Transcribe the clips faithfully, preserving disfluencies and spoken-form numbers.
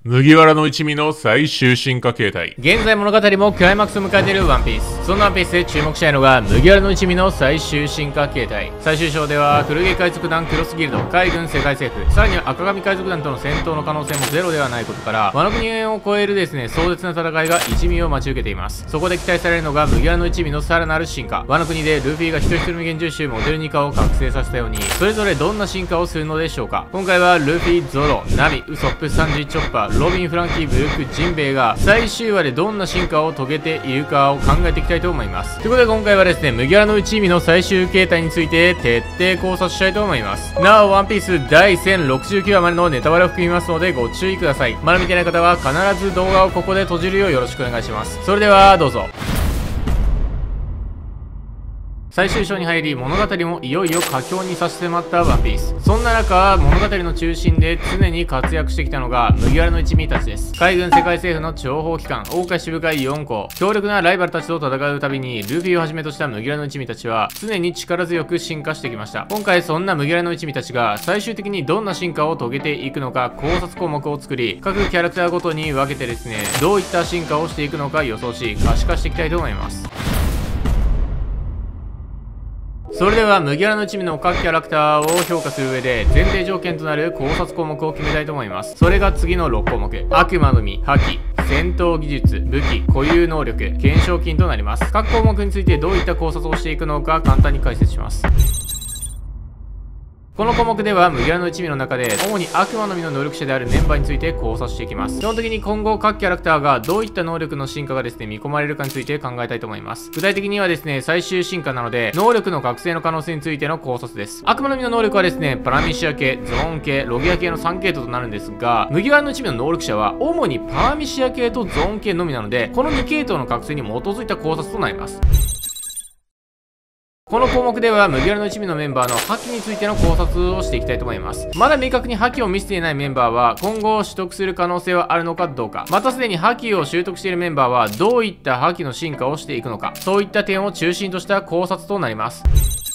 麦わらの一味の最終進化形態。 現在物語もクライマックスを迎えているワンピース。そんなワンピースで注目したいのが麦わらの一味の最終進化形態。最終章では古着海賊団クロスギルド、海軍世界政府、さらには赤髪海賊団との戦闘の可能性もゼロではないことから、ワノ国を超えるですね壮絶な戦いが一味を待ち受けています。そこで期待されるのが麦わらの一味のさらなる進化。ワノ国でルフィが一人一人無限重視モデルニカを覚醒させたように、それぞれどんな進化をするのでしょうか。今回はルフィ、ゾロ、ナミ、ウソップ、サンジ、チョッパー、ロビン、フランキー、ブルック、ジンベエが最終話でどんな進化を遂げているかを考えていきたいと思います。ということで今回はですね、麦わらの一味の最終形態について徹底考察したいと思います。なお、ワンピースだいせんろくじゅうきゅうわまでのネタバレを含みますのでご注意ください。まだ見てない方は必ず動画をここで閉じるようよろしくお願いします。それではどうぞ。最終章に入り、物語もいよいよ佳境に差し迫ったワンピース。そんな中、物語の中心で常に活躍してきたのが麦わらの一味たちです。海軍世界政府の諜報機関、桜花支部会よんこう、強力なライバルたちと戦うたびに、ルフィをはじめとした麦わらの一味たちは常に力強く進化してきました。今回そんな麦わらの一味たちが最終的にどんな進化を遂げていくのか考察項目を作り、各キャラクターごとに分けてですね、どういった進化をしていくのか予想し、可視化していきたいと思います。それでは麦わらの一味の各キャラクターを評価する上で前提条件となる考察項目を決めたいと思います。それが次のろっこうもく。悪魔の実、覇気、戦闘技術、武器、固有能力、懸賞金となります。各項目についてどういった考察をしていくのか簡単に解説します。この項目では麦わらの一味の中で主に悪魔の実の能力者であるメンバーについて考察していきます。基本的に今後各キャラクターがどういった能力の進化がですね見込まれるかについて考えたいと思います。具体的にはですね最終進化なので能力の覚醒の可能性についての考察です。悪魔の実の能力はですねパラミシア系、ゾーン系、ロギア系のさんけいとうとなるんですが、麦わらの一味の能力者は主にパラミシア系とゾーン系のみなので、このにけいとうの覚醒に基づいた考察となります。この項目では麦わらの一味のメンバーの覇気についての考察をしていきたいと思います。まだ明確に覇気を見せていないメンバーは今後取得する可能性はあるのかどうか、またすでに覇気を習得しているメンバーはどういった覇気の進化をしていくのか、そういった点を中心とした考察となります。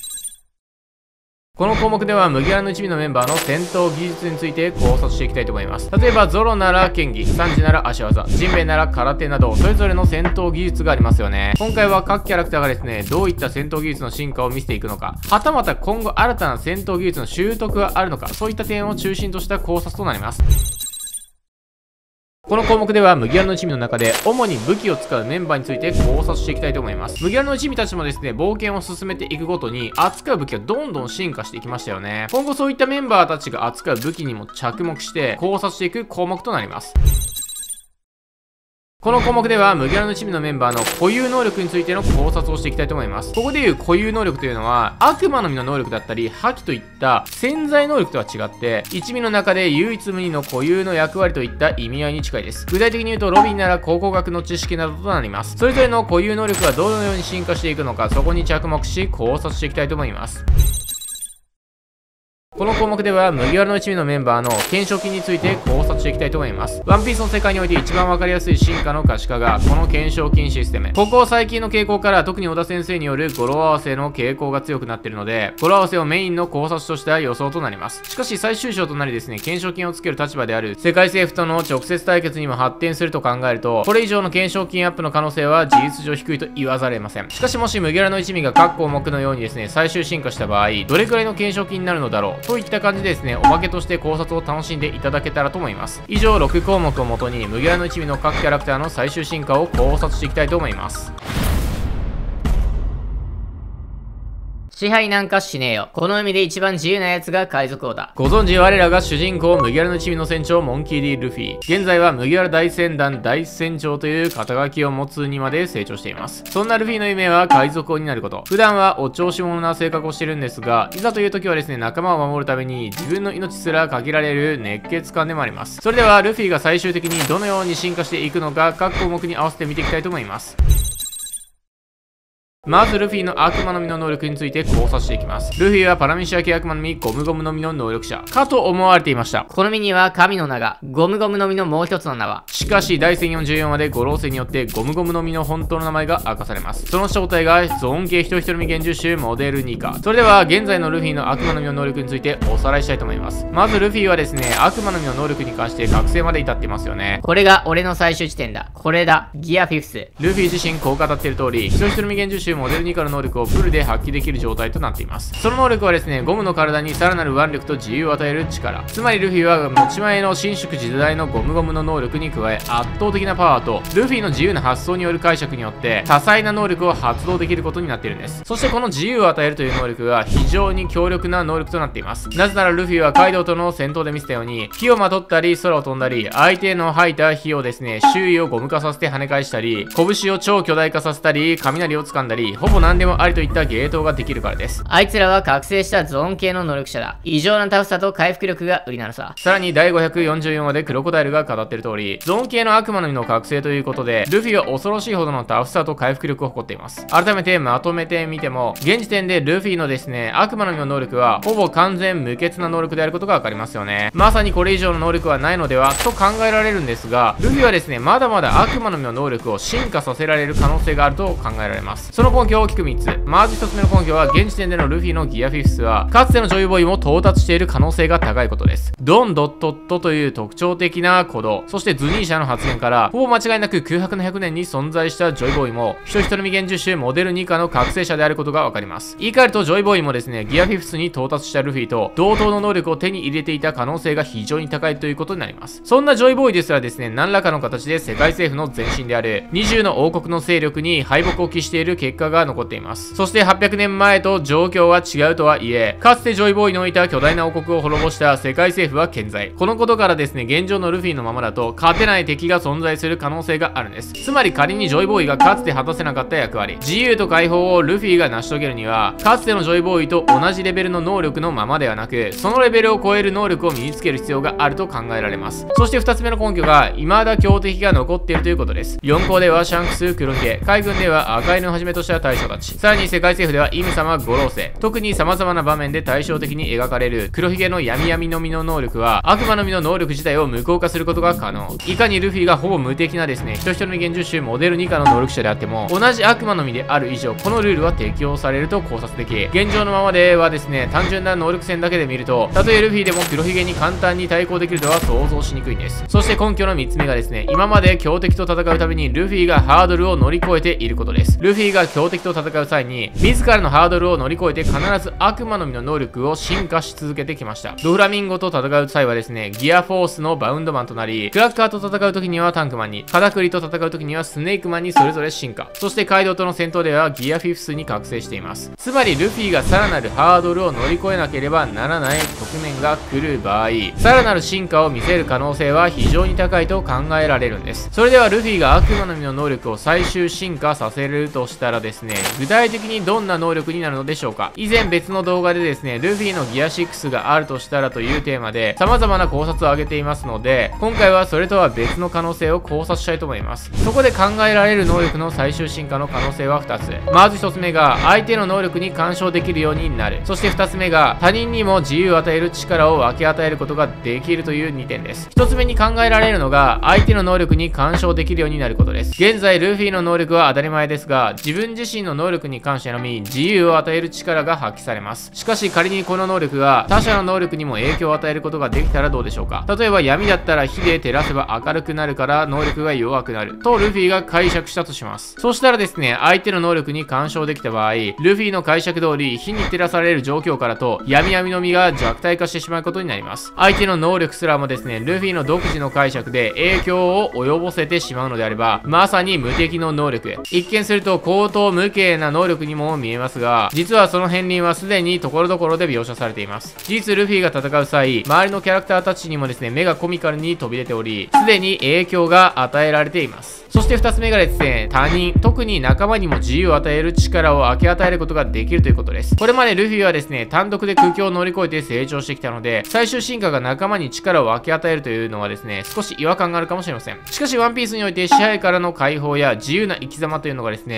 この項目では麦わらの一味のメンバーの戦闘技術について考察していきたいと思います。例えばゾロなら剣技、サンジなら足技、ジンベエなら空手などそれぞれの戦闘技術がありますよね。今回は各キャラクターがですねどういった戦闘技術の進化を見せていくのか、はたまた今後新たな戦闘技術の習得があるのか、そういった点を中心とした考察となります。この項目では麦わらの一味の中で主に武器を使うメンバーについて考察していきたいと思います。麦わらの一味たちもですね冒険を進めていくごとに扱う武器がどんどん進化していきましたよね。今後そういったメンバーたちが扱う武器にも着目して考察していく項目となります。この項目では麦わらの一味のメンバーの固有能力についての考察をしていきたいと思います。ここでいう固有能力というのは悪魔の実の能力だったり覇気といった潜在能力とは違って一味の中で唯一無二の固有の役割といった意味合いに近いです。具体的に言うとロビンなら考古学の知識などとなります。それぞれの固有能力がどのように進化していくのか、そこに着目し考察していきたいと思います。この項目では麦わらの一味のメンバーの懸賞金について考察していきたいと思います。ワンピースの世界において一番わかりやすい進化の可視化がこの懸賞金システム。ここ最近の傾向から特に小田先生による語呂合わせの傾向が強くなっているので、語呂合わせをメインの考察とした予想となります。しかし最終章となりですね懸賞金をつける立場である世界政府との直接対決にも発展すると考えると、これ以上の懸賞金アップの可能性は事実上低いと言わざれません。しかしもし麦わらの一味が各項目のようにですね最終進化した場合どれくらいの懸賞金になるのだろうといった感じでですねおまけとして考察を楽しんでいただけたらと思います。以上ろくこうもくをもとに麦わらの一味の各キャラクターの最終進化を考察していきたいと思います。 支配なんかしねえよ。この海で一番自由な奴が海賊王だ。 ご存知我らが主人公麦わらの一味の船長モンキー D ルフィ。現在は麦わら大船団大船長という肩書きを持つにまで成長しています。そんなルフィの夢は海賊王になること。普段はお調子者な性格をしているんですが、いざという時はですね仲間を守るために自分の命すらかけられる熱血感でもあります。それではルフィが最終的にどのように進化していくのか各項目に合わせて見ていきたいと思います。 まずルフィの悪魔の実の能力について考察していきます。ルフィはパラミシア系悪魔の実ゴムゴムの実の能力者かと思われていました。 この実には神の名が、ゴムゴムの実のもう一つの名は。 しかし第せんよんじゅうよんわで五老星によってゴムゴムの実の本当の名前が明かされます。その正体がゾーン系人一人身幻獣種モデルニカ。それでは現在のルフィの悪魔の実の能力についておさらいしたいと思います。まずルフィはですね、悪魔の実の能力に関して覚醒まで至っていますよね。 これが俺の最終地点だ。これだ。ギアフィフス。 ルフィ自身こう語っている通り、人一人身幻獣種モデルニカの能力をフルで発揮できる状態となっています。その能力はですね、ゴムの体にさらなる腕力と自由を与える力。つまりルフィは持ち前の伸縮自在のゴムゴムの能力に加え、圧倒的なパワーとルフィの自由な発想による解釈によって多彩な能力を発動できることになっているんです。そしてこの自由を与えるという能力が非常に強力な能力となっています。なぜならルフィはカイドウとの戦闘で見せたように、火をまとったり空を飛んだり、相手の吐いた火をですね、周囲をゴム化させて跳ね返したり、拳を超巨大化させたり、雷を掴んだり、ほぼ何でもありといった芸当ができるからです。 あいつらは覚醒したゾーン系の能力者だ。異常なタフさと回復力が売りなのさ。 さらにだいごひゃくよんじゅうよんわでクロコダイルが語っている通り、ゾーン系の悪魔の実の覚醒ということで、ルフィは恐ろしいほどのタフさと回復力を誇っています。改めてまとめてみても、現時点でルフィのですね、悪魔の実の能力はほぼ完全無欠な能力であることがわかりますよね。まさにこれ以上の能力はないのではと考えられるんですが、ルフィはですね、まだまだ悪魔の実の能力を進化させられる可能性があると考えられます。その根拠は大きくみっつ。まずひとつめの根拠は、現時点でのルフィのギアフィフスは、かつてのジョイボーイも到達している可能性が高いことです。ドンドットットという特徴的な鼓動、そしてズニーシャの発言から、ほぼ間違いなく空白のひゃくねんに存在したジョイボーイも、人一人身幻獣種モデルニカの覚醒者であることがわかります。言い換えるとジョイボーイもですね、ギアフィフスに到達したルフィと同等の能力を手に入れていた可能性が非常に高いということになります。そんなジョイボーイですらですね、何らかの形で世界政府の前身であるにじゅうの王国の勢力に敗北を喫している結果が残っています。そしてはっぴゃくねんまえと状況は違うとはいえ、かつてジョイボーイの置いた巨大な王国を滅ぼした世界政府は健在。このことからですね、現状のルフィのままだと勝てない敵が存在する可能性があるんです。つまり仮にジョイボーイがかつて果たせなかった役割、自由と解放をルフィが成し遂げるには、かつてのジョイボーイと同じレベルの能力のままではなく、そのレベルを超える能力を身につける必要があると考えられます。そしてふたつめの根拠が、未だ強敵が残っているということです。よん校ではシャンクス、黒ひげ、海軍では赤犬をはじめとした大将たち、さらに世界政府ではイム様、五老星、特に様々な場面で対照的に描かれる黒ひげの闇闇の実の能力は、悪魔の実の能力自体を無効化することが可能。いかにルフィがほぼ無敵なですね、人一人の幻獣種モデルニカの能力者であっても、同じ悪魔の実である以上、このルールは適用されると考察でき、現状のままではですね、単純な能力戦だけで見ると、たとえルフィでも黒ひげに簡単に対抗できるとは想像しにくいんです。そして根拠のみっつめがですね、今まで強敵と戦うたびにルフィがハードルを乗り越えていることです。ルフィが強敵と戦う際に、自らのハードルを乗り越えて必ず悪魔の実の能力を進化し続けてきました。ドフラミンゴと戦う際はですね、ギアフォースのバウンドマンとなり、クラッカーと戦う時にはタンクマンに、カタクリと戦う時にはスネークマンにそれぞれ進化。そしてカイドウとの戦闘ではギアフィフスに覚醒しています。つまりルフィがさらなるハードルを乗り越えなければならない局面が来る場合、さらなる進化を見せる可能性は非常に高いと考えられるんです。それではルフィが悪魔の実の能力を最終進化させるとしたらですね、具体的にどんな能力になるのでしょうか。以前別の動画でですね、ルフィのギアろくがあるとしたらというテーマで様々な考察を挙げていますので、今回はそれとは別の可能性を考察したいと思います。そこで考えられる能力の最終進化の可能性はふたつ。まずひとつめが相手の能力に干渉できるようになる。そしてふたつめが他人にも自由を与える力を分け与えることができるというにてんです。ひとつめに考えられるのが相手の能力に干渉できるようになることです。現在ルフィの能力は当たり前ですが、自分自身の能力に関してのみ自由を与える力が発揮されます。しかし仮にこの能力が他者の能力にも影響を与えることができたらどうでしょうか。例えば闇だったら火で照らせば明るくなるから能力が弱くなるとルフィが解釈したとします。そしたらですね、相手の能力に干渉できた場合、ルフィの解釈通り火に照らされる状況からと闇闇の実が弱体化してしまうことになります。相手の能力すらもですね、ルフィの独自の解釈で影響を及ぼせてしまうのであれば、まさに無敵の能力。一見すると高等無形な能力にも見えますが、実はその片鱗はすでに所々で描写されています。事実ルフィが戦う際、周りのキャラクターたちにもですね、目がコミカルに飛び出ており、すでに影響が与えられています。そしてふたつめがですね、他人、特に仲間にも自由を与える力を分け与えることができるということです。これまでルフィはですね、単独で空境を乗り越えて成長してきたので、最終進化が仲間に力を分け与えるというのはですね、少し違和感があるかもしれません。しかしワンピースにおいて支配からの解放や自由な生き様というのがですね、作品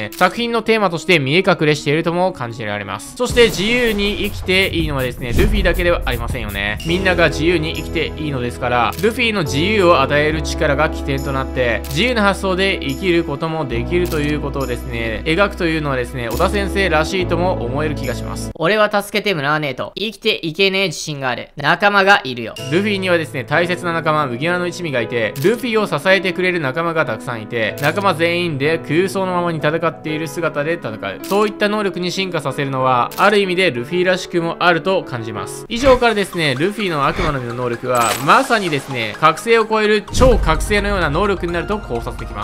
品のテーマとして見え隠れしているとも感じられます。そして自由に生きていいのはですね、ルフィだけではありませんよね。みんなが自由に生きていいのですから、ルフィの自由を与える力が起点となって、自由な発想で生きることもできるということをですね、描くというのはですね、小田先生らしいとも思える気がします。 俺は助けてもらわねえと、生きていけねえ自信がある。仲間がいるよ。 ルフィにはですね、大切な仲間、麦わらの一味がいて、ルフィを支えてくれる仲間がたくさんいて、仲間全員で空想のままに戦っている姿で戦う。そういった能力に進化させるのは、ある意味でルフィらしくもあると感じます。以上からですね、ルフィの悪魔の実の能力は、まさにですね、覚醒を超える超覚醒のような能力になると考察できます。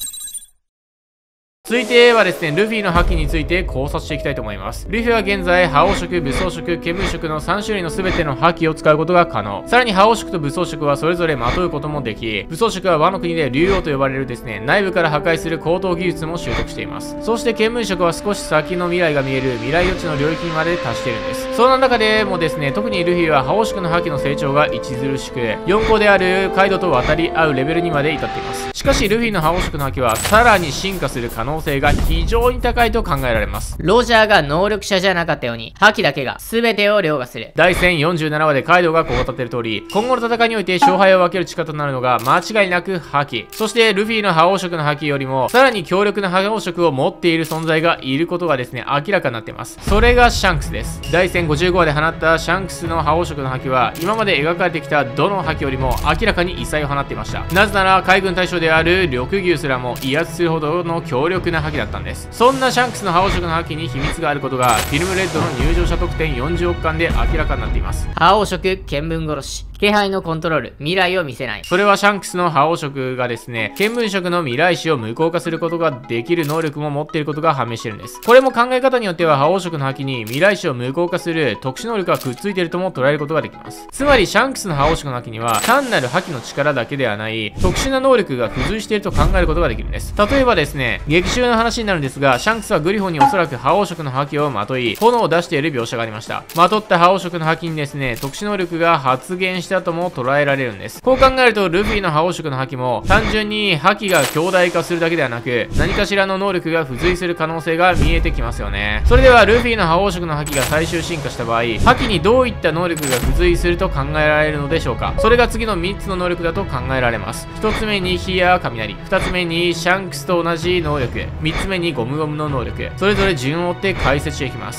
続いてはですね、ルフィの覇気について考察していきたいと思います。ルフィは現在、覇王色、武装色、見聞色のさん種類の全ての覇気を使うことが可能。さらに覇王色と武装色はそれぞれまとうこともでき、武装色は和の国で竜王と呼ばれるですね、内部から破壊する高等技術も習得しています。そして見聞色は少し先の未来が見える未来予知の領域にまで達しているんです。そんな中でもですね、特にルフィは覇王色の覇気の成長が著しく、よんこであるカイドと渡り合うレベルにまで至っています。しかしルフィの覇王色の覇気はさらに進化する可能性が非常に高いと考えられます。 ロジャーが能力者じゃなかったように、覇気だけが全てを凌駕する。 だいせんよんじゅうななわでカイドウがこう語っている通り、今後の戦いにおいて勝敗を分ける力となるのが間違いなく覇気。そしてルフィの覇王色の覇気よりも、さらに強力な覇王色を持っている存在がいることがですね、明らかになっています。それがシャンクスです。だいせんごじゅうごわで放ったシャンクスの覇王色の覇気は、今まで描かれてきたどの覇気よりも明らかに異彩を放っていました。なぜなら海軍大将である緑牛すらも威圧するほどの強力な覇気だったんです。そんなシャンクスの覇王色の覇気に秘密があることが、フィルムレッドの入場者特典よんじゅうおくかんで明らかになっています。 覇王色、見聞殺し。気配のコントロール、未来を見せない。 それはシャンクスの覇王色がですね、見聞色の未来視を無効化することができる能力も持っていることが判明しているんです。これも考え方によっては覇王色の覇気に未来視を無効化する特殊能力がくっついているとも捉えることができます。つまりシャンクスの覇王色の覇気には単なる覇気の力だけではない特殊な能力が付随していると考えることができるんです。例えばですね、劇中の話になるんですが、シャンクスはグリフォンにおそらく覇王色の覇気をまとい、炎を出している描写がありました。まとった覇王色の覇気にですね、特殊能力が発現したとも捉えられるんです。こう考えるとルフィの覇王色の覇気も単純に覇気が強大化するだけではなく、何かしらの能力が付随する可能性が見えてきますよね。それではルフィの覇王色の覇気が最終進化した場合、覇気にどういった能力が付随すると考えられるのでしょうか。それが次のみっつの能力だと考えられます。ひとつめに火や雷、ふたつめにシャンクスと同じ能力、みっつめにゴムゴムの能力、それぞれ順を追って解説していきます。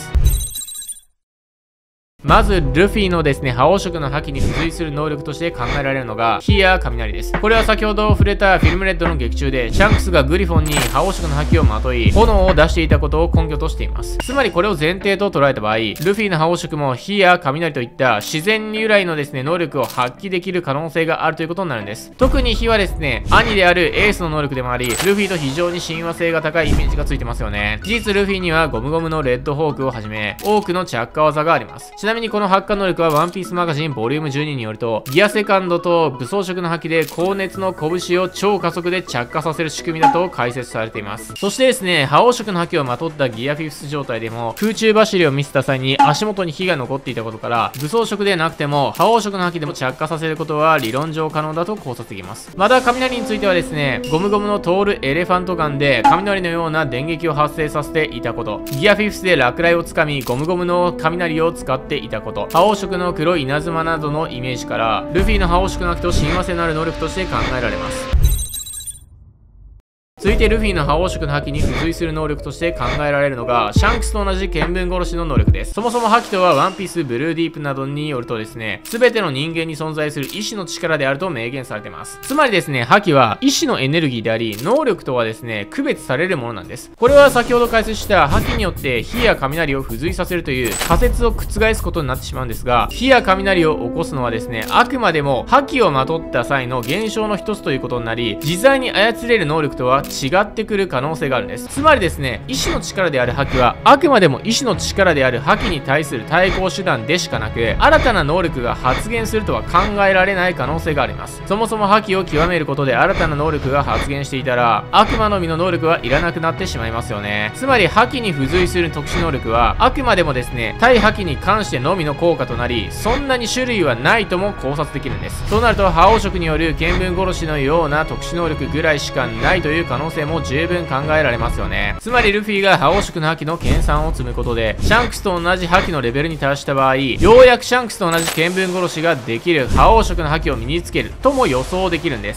まず、ルフィのですね、覇王色の覇気に付随する能力として考えられるのが、火や雷です。これは先ほど触れたフィルムレッドの劇中で、シャンクスがグリフォンに覇王色の覇気をまとい、炎を出していたことを根拠としています。つまりこれを前提と捉えた場合、ルフィの覇王色も火や雷といった自然由来のですね、能力を発揮できる可能性があるということになるんです。特に火はですね、兄であるエースの能力でもあり、ルフィと非常に親和性が高いイメージがついてますよね。事実ルフィにはゴムゴムのレッドホークをはじめ、多くの着火技があります。ちなみにこの発火能力はワンピースマガジンボリュームじゅうにによると、ギアセカンドと武装色の覇気で高熱の拳を超加速で着火させる仕組みだと解説されています。そしてですね、覇王色の覇気をまとったギアフィフス状態でも空中走りを見せた際に足元に火が残っていたことから、武装色でなくても覇王色の覇気でも着火させることは理論上可能だと考察できます。また雷についてはですね、ゴムゴムの通るエレファントガンで雷のような電撃を発生させていたこと、ギアフィフスで落雷をつかみゴムゴムの雷を使っていたこと、覇王色の黒い稲妻などのイメージからルフィの覇王色の覇気と親和性のある能力として考えられます。続いてルフィの覇王色の覇気に付随する能力として考えられるのが、シャンクスと同じ見聞殺しの能力です。そもそも覇気とはワンピースブルーディープなどによるとですね、全ての人間に存在する意志の力であると明言されています。つまりですね、覇気は意志のエネルギーであり、能力とはですね、区別されるものなんです。これは先ほど解説した覇気によって火や雷を付随させるという仮説を覆すことになってしまうんですが、火や雷を起こすのはですね、あくまでも覇気をまとった際の現象の一つということになり、自在に操れる能力とは違ってくる可能性があるんです。つまりですね、意志の力である覇気はあくまでも意志の力である覇気に対する対抗手段でしかなく、新たな能力が発現するとは考えられない可能性があります。そもそも覇気を極めることで新たな能力が発現していたら、悪魔の実の能力はいらなくなってしまいますよね。つまり覇気に付随する特殊能力はあくまでもですね、対覇気に関してのみの効果となり、そんなに種類はないとも考察できるんです。そうなると覇王色による見聞殺しのような特殊能力ぐらいしかないという可能能性も十分考えられますよね。つまりルフィが覇王色の覇気の研鑽を積むことで、シャンクスと同じ覇気のレベルに達した場合、ようやくシャンクスと同じ見聞殺しができる覇王色の覇気を身につけるとも予想できるんです。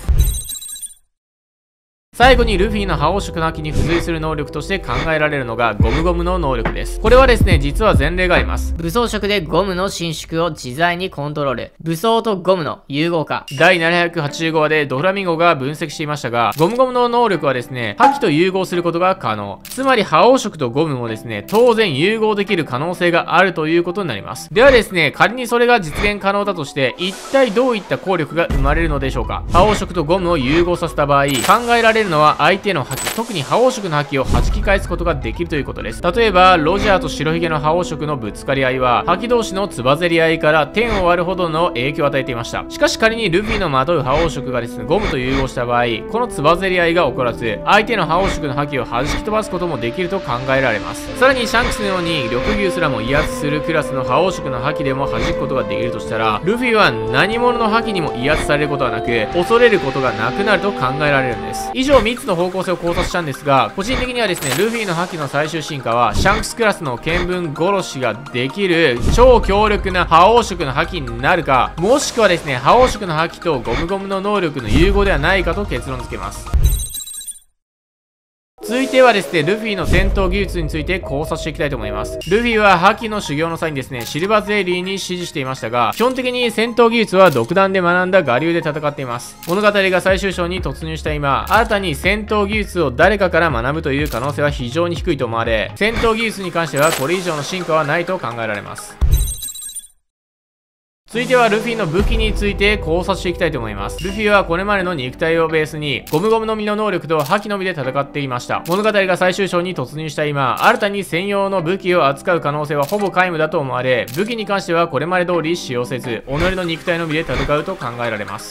最後にルフィの覇王色の覇気に付随する能力として考えられるのがゴムゴムの能力です。これはですね、実は前例があります。 武装色でゴムの伸縮を自在にコントロール。武装とゴムの融合化。 だいななひゃくはちじゅうごわでドフラミンゴが分析していましたが、ゴムゴムの能力はですね、覇気と融合することが可能。つまり覇王色とゴムもですね、当然融合できる可能性があるということになります。ではですね、仮にそれが実現可能だとして、一体どういった効力が生まれるのでしょうか。覇王色とゴムを融合させた場合、考えられるのは相手の覇気、特に覇王色の覇気を弾き返すことができるということです。例えばロジャーと白ひげの覇王色のぶつかり合いは覇気同士のつばぜり合いから天を割るほどの影響を与えていました。しかし仮にルフィのまとう覇王色がですね、ゴムと融合した場合、このつばぜり合いが起こらず、相手の覇王色の覇気を弾き飛ばすこともできると考えられます。さらにシャンクスのように緑牛すらも威圧するクラスの覇王色の覇気でも弾くことができるとしたら、ルフィは何者の覇気にも威圧されることはなく、恐れることがなくなると考えられるんです。以上みっつの方向性を考察したんですが、個人的にはですね、ルフィの覇気の最終進化はシャンクスクラスの見聞殺しができる超強力な覇王色の覇気になるか、もしくはですね、覇王色の覇気とゴムゴムの能力の融合ではないかと結論付けます。続いてはですね、ルフィの戦闘技術について考察していきたいと思います。ルフィは覇気の修行の際にですね、シルバーゼリーに指示していましたが、基本的に戦闘技術は独断で学んだ我流で戦っています。物語が最終章に突入した今、新たに戦闘技術を誰かから学ぶという可能性は非常に低いと思われ、戦闘技術に関してはこれ以上の進化はないと考えられます。続いてはルフィの武器について考察していきたいと思います。ルフィはこれまでの肉体をベースにゴムゴムの実の能力と覇気のみで戦っていました。物語が最終章に突入した今、新たに専用の武器を扱う可能性はほぼ皆無だと思われ、武器に関してはこれまで通り使用せず、己の肉体のみで戦うと考えられます。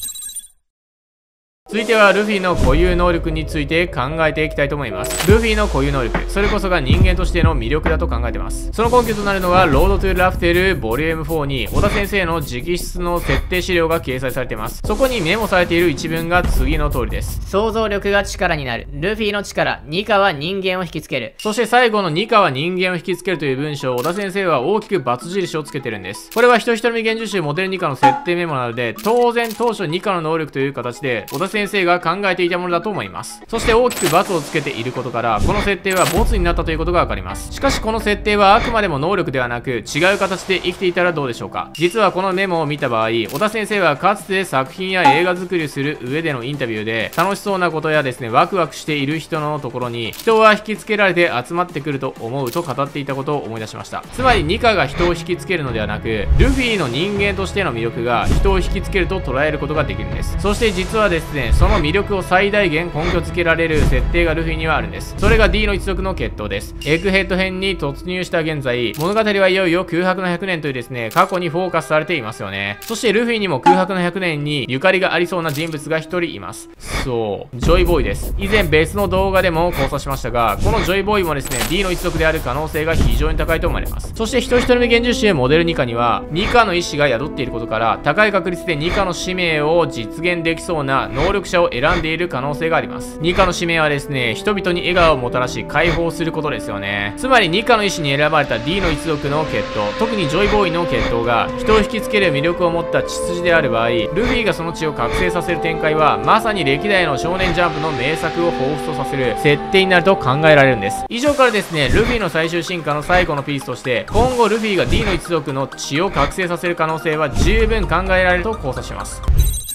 続いてはルフィの固有能力について考えていきたいと思います。ルフィの固有能力、それこそが人間としての魅力だと考えています。その根拠となるのはロードトゥラフテルボリュームフォーに小田先生の直筆の設定資料が掲載されています。そこにメモされている一文が次の通りです。 想像力が力になる。ルフィの力、ニカは人間を引きつける。 そして最後のニカは人間を引きつけるという文章を小田先生は大きく×印をつけてるんです。これは人一人目現実集モデルニカの設定メモなので、当然当初ニカの能力という形で小田先生が考えていたものだと思います。そして大きく×をつけていることから、この設定はボツになったということがわかります。しかしこの設定はあくまでも能力ではなく、違う形で生きていたらどうでしょうか。実はこのメモを見た場合、小田先生はかつて作品や映画作りをする上でのインタビューで、楽しそうなことやですね、ワクワクしている人のところに人は引きつけられて集まってくると思うと語っていたことを思い出しました。つまりニカが人を引きつけるのではなく、ルフィの人間としての魅力が人を引きつけると捉えることができるんです。そして実はですね、その魅力を最大限根拠付けられる設定がルフィにはあるんです。それが D の一族の決闘です。エッグヘッド編に突入した現在、物語はいよいよ空白のひゃくねんというですね、過去にフォーカスされていますよね。そしてルフィにも空白のひゃくねんにゆかりがありそうな人物がひとりいます。そう、ジョイボーイです。以前別の動画でも考察しましたが、このジョイボーイもですね、D の一族である可能性が非常に高いと思われます。そして人一人目現実集モデルニカには、ニカの意志が宿っていることから、高い確率でニカの使命を実現できそうな能力者を選んでいる可能性があります。ニカの使命はですね、人々に笑顔をもたらし解放することですよね。つまりニカの意志に選ばれた D の一族の決闘、特にジョイボーイの決闘が人を引きつける魅力を持った血筋である場合、ルフィがその血を覚醒させる展開はまさに歴代の少年ジャンプの名作を彷彿とさせる設定になると考えられるんです。以上からですね、ルフィの最終進化の最後のピースとして、今後ルフィが D の一族の血を覚醒させる可能性は十分考えられると考察します。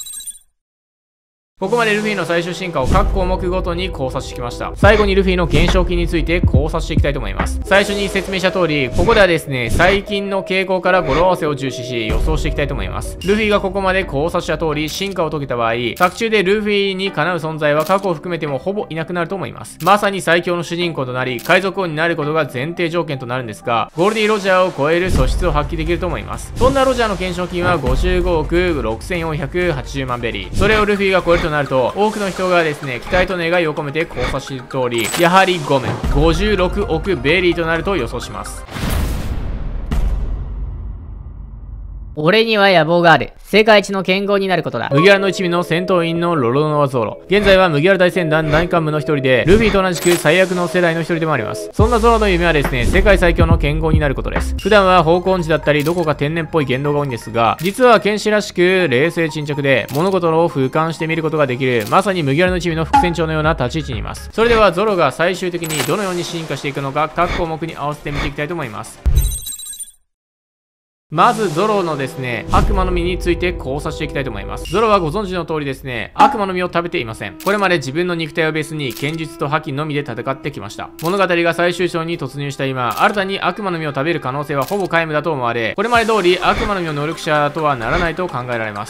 ここまでルフィの最終進化を各項目ごとに考察してきました。最後にルフィの減少期について考察していきたいと思います。最初に説明した通り、ここではですね、最近の傾向から語呂合わせを重視し予想していきたいと思います。ルフィがここまで考察した通り進化を遂げた場合、作中でルフィにかなう存在は過去を含めてもほぼいなくなると思います。まさに最強の主人公となり、海賊王になることが前提条件となるんですが、ゴールディ・ロジャーを超える素質を発揮できると思います。そんなロジャーの懸賞金はごじゅうごおくろくせんよんひゃくはちじゅうまんベリー。それをルフィが超えるとなると、多くの人がですね、期待と願いを込めて考察している通り、やはりゴムごじゅうろくおくベリーとなると予想します。 俺には野望がある。世界一の剣豪になることだ。 麦わらの一味の戦闘員のロロノワゾーロ。現在は麦わら大船団内幹部の一人で、ルフィと同じく最悪の世代の一人でもあります。そんなゾロの夢はですね、世界最強の剣豪になることです。普段は方向音痴だったり、どこか天然っぽい言動が多いんですが、実は剣士らしく冷静沈着で、物事を俯瞰して見ることができる、まさに麦わらの一味の副船長のような立ち位置にいます。それではゾロが最終的にどのように進化していくのか、各項目に合わせて見ていきたいと思います。まずゾロのですね、悪魔の実について考察していきたいと思います。ゾロはご存知の通りですね、悪魔の実を食べていません。これまで自分の肉体をベースに剣術と覇気のみで戦ってきました。物語が最終章に突入した今、新たに悪魔の実を食べる可能性はほぼ皆無だと思われ、これまで通り悪魔の実の能力者とはならないと考えられます。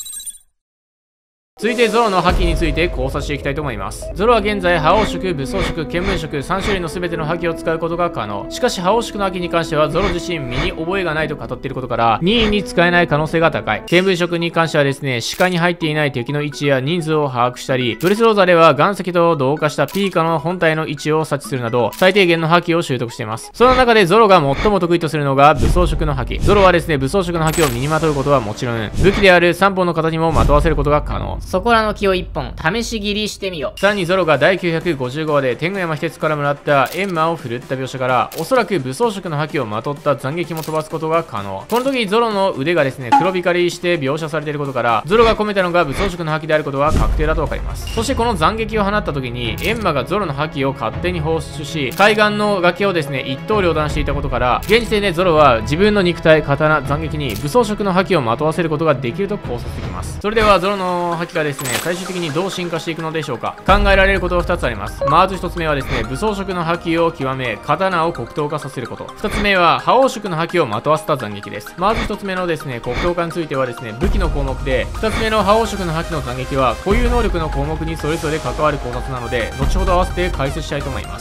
続いてゾロの覇気について考察していきたいと思います。ゾロは現在覇王色、武装色、見聞色さん種類の全ての覇気を使うことが可能。しかし覇王色の覇気に関してはゾロ自身身に覚えがないと語っていることから任意に使えない可能性が高い。見聞色に関してはですね、視界に入っていない敵の位置や人数を把握したり、ドレスローザでは岩石と同化したピーカの本体の位置を察知するなど最低限の覇気を習得しています。その中でゾロが最も得意とするのが武装色の覇気。ゾロはですね、武装色の覇気を身にまとうことはもちろん、武器であるさんぼんの型にもまとわせることが可能。 そこらの木をいっぽん試し切りしてみよう。 さらにゾロがだいきゅうひゃくごじゅうごわで天狗山秘訣からもらった閻魔を振るった描写から、おそらく武装色の覇気をまとった斬撃も飛ばすことが可能。この時ゾロの腕がですね、黒光りして描写されていることから、ゾロが込めたのが武装色の覇気であることは確定だとわかります。そしてこの斬撃を放った時に閻魔がゾロの覇気を勝手に放出し、海岸の崖をですね、一刀両断していたことから、現時点でゾロは自分の肉体、刀、斬撃に武装色の覇気をまとわせることができると考察できます。それではゾロの覇気がですね、最終的にどう進化していくのでしょうか。考えられることはふたつあります。まずひとつめはですね、武装色の覇気を極め刀を黒刀化させること。ふたつめは覇王色の覇気をまとわせた斬撃です。まずひとつめのですね、黒刀化についてはですね、武器の項目で、ふたつめの覇王色の覇気の斬撃は固有能力の項目にそれぞれ関わる考察なので、後ほど合わせて解説したいと思います。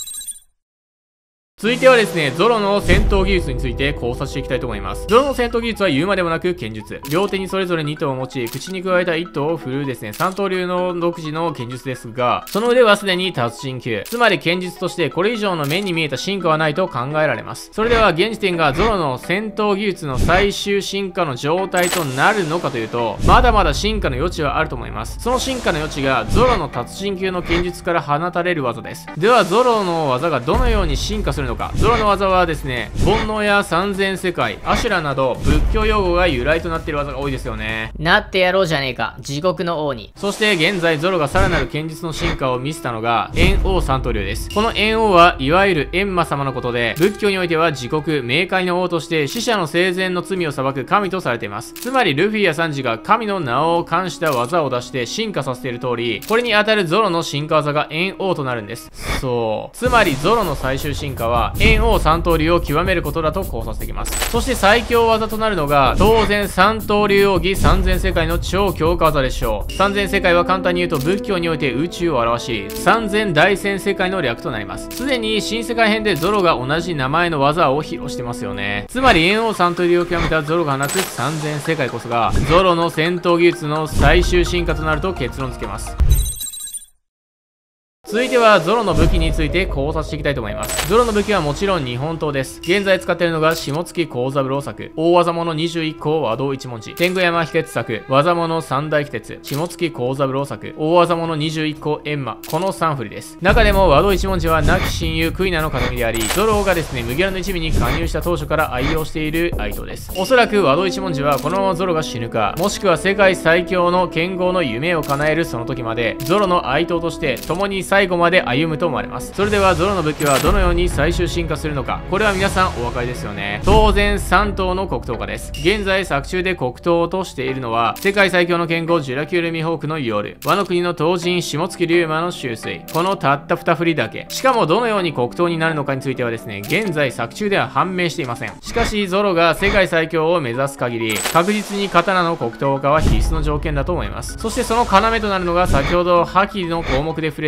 続いてはですね、ゾロの戦闘技術について考察していきたいと思います。ゾロの戦闘技術は言うまでもなく剣術。両手にそれぞれに刀を持ち、口に加えた一刀を振るですね、三刀流の独自の剣術ですが、その腕はすでに達人級。つまり剣術としてこれ以上の目に見えた進化はないと考えられます。それでは現時点がゾロの戦闘技術の最終進化の状態となるのかというと、まだまだ進化の余地はあると思います。その進化の余地がゾロの達人級の剣術から放たれる技です。ではゾロの技がどのように進化するのか。ゾロの技はですね、煩悩や三千世界、アシュラなど仏教用語が由来となっている技が多いですよね。 なってやろうじゃねえか、地獄の王に。 そして現在ゾロがさらなる剣術の進化を見せたのが炎王三刀流です。この炎王はいわゆる閻魔様のことで、仏教においては自国冥界の王として死者の生前の罪を裁く神とされています。つまりルフィやサンジが神の名を冠した技を出して進化させている通り、これに当たるゾロの進化技が炎王となるんです。そう、つまりゾロの最終進化は炎王三刀流を極めることだと考察できます。そして最強技となるのが当然三刀流奥義三千世界の超強化技でしょう。三千世界は簡単に言うと仏教において宇宙を表し、三千大千世界の略となります。すでに新世界編でゾロが同じ名前の技を披露してますよね。つまり炎王三刀流を極めたゾロが放つ三千世界こそがゾロの戦闘技術の最終進化となると結論付けます。続いてはゾロの武器について考察していきたいと思います。ゾロの武器はもちろん日本刀です。現在使っているのが下月幸三郎作、大技物にじゅういっこ和道一文字、天狗山秘訣作、技物三大秘訣、下月幸三郎作、大技物にじゅういっこ閻魔、このさん振りです。中でも和道一文字は亡き親友クイナの形見であり、ゾロがですね、麦わらの一味に加入した当初から愛用している愛刀です。おそらく和道一文字はこのままゾロが死ぬか、もしくは世界最強の剣豪の夢を叶えるその時まで、ゾロの愛刀として共に最後まで歩むと思われます。それではゾロの武器はどのように最終進化するのか、これは皆さんお分かりですよね。当然さん刀の黒刀化です。現在作中で黒刀としているのは世界最強の剣豪ジュラキュールミホークの夜、和の国の東人下月龍馬の秋水、このたったに振りだけ。しかもどのように黒刀になるのかについてはですね、現在作中では判明していません。しかしゾロが世界最強を目指す限り、確実に刀の黒刀化は必須の条件だと思います。そしてその要となるのが先ほど覇気の項目で触れた武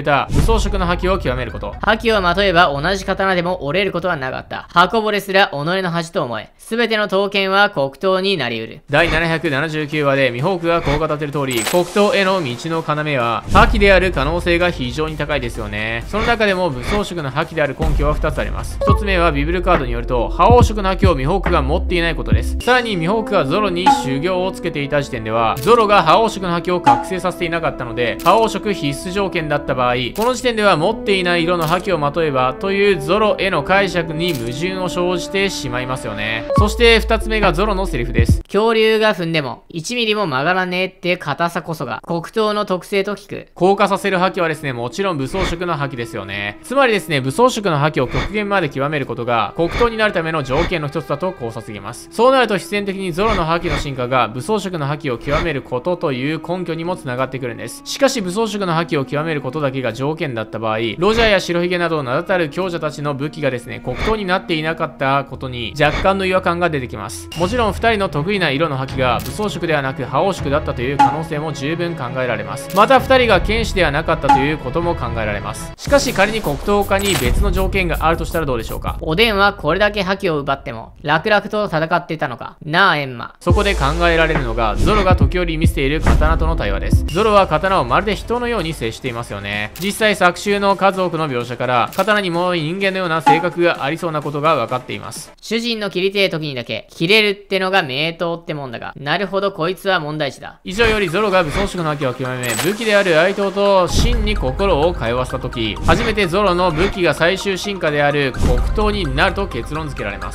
装色の覇気を極めること。 覇気をまとえば同じ刀でも折れることはなかった。刃こぼれすら己の恥と思え。すべての刀剣は黒刀になり得る。 だいななひゃくななじゅうきゅうわでミホークがこう語ってる通り、黒刀への道の要は覇気である可能性が非常に高いですよね。その中でも武装色の覇気である根拠はふたつあります。ひとつめはビブルカードによると、覇王色の覇気をミホークが持っていないことです。さらにミホークがゾロに修行をつけていた時点では、ゾロが覇王色の覇気を覚醒させていなかったので、覇王色必須条件だった場合、この時点では持っていない色の覇気をまとえばというゾロへの解釈に矛盾を生じてしまいますよね。そしてふたつめがゾロのセリフです。 恐竜が踏んでもいちミリも曲がらねえって硬さこそが黒刀の特性と聞く。 硬化させる覇気はですね、もちろん武装色の覇気ですよね。つまりですね、武装色の覇気を極限まで極めることが黒刀になるための条件の一つだと考察できます。そうなると必然的にゾロの覇気の進化が武装色の覇気を極めることという根拠にもつながってくるんです。しかし武装色の覇気を極めることだけが条件だった場合、ロジャーや白ひげなど名だたる強者たちの武器がですね、黒刀になっていなかったことに若干の違和感が出てきます。もちろんふたりの得意な色の覇気が武装色ではなく覇王色だったという可能性も十分考えられます。またふたりが剣士ではなかったということも考えられます。しかし仮に黒刀化に別の条件があるとしたらどうでしょうか。 おでんはこれだけ覇気を奪っても楽々と戦っていたのかなあエンマ。 そこで考えられるのがゾロが時折見せている刀との対話です。ゾロは刀をまるで人のように接していますよね。実際作中の数多くの描写から刀にも人間のような性格がありそうなことが分かっています。 主人の切りてえ時にだけ切れるってのが名刀ってもんだが、なるほどこいつは問題児だ。 以上よりゾロが武装色の覇気を極め武器である愛刀と真に心を通わせた時、初めてゾロの武器が最終進化である黒刀になると結論付けられます。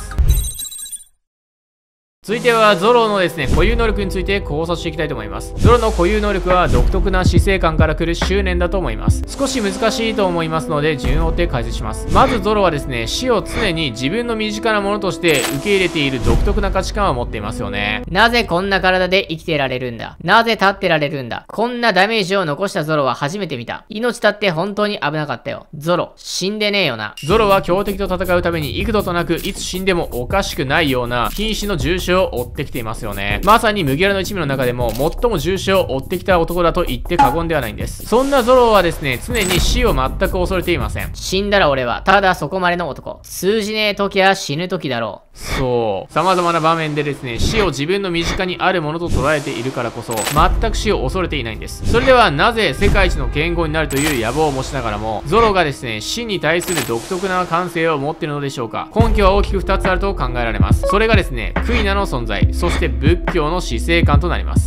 続いてはゾロのですね、固有能力について考察していきたいと思います。ゾロの固有能力は独特な死生観から来る執念だと思います。少し難しいと思いますので順を追って解説します。まずゾロはですね、死を常に自分の身近なものとして受け入れている独特な価値観を持っていますよね。 なぜこんな体で生きてられるんだ。なぜ立ってられるんだ。こんなダメージを残したゾロは初めて見た。命だって本当に危なかったよ。ゾロ、死んでねえよな。 ゾロは強敵と戦うために幾度となくいつ死んでもおかしくないような瀕死の重傷を負ってきていますよね。まさに麦わらの一味の中でも最も重傷を負ってきた男だと言って過言ではないんです。そんなゾロはですね、常に死を全く恐れていません。 死んだら俺はただそこまでの男。通じねえ時は死ぬ時だろう。 そう。様々な場面でですね、死を自分の身近にあるものと捉えているからこそ、全く死を恐れていないんです。それではなぜ世界一の剣豪になるという野望を持ちながらも、ゾロがですね、死に対する独特な感性を持っているのでしょうか。根拠は大きくふたつあると考えられます。それがですね、クイナの存在、そして仏教の死生観となります。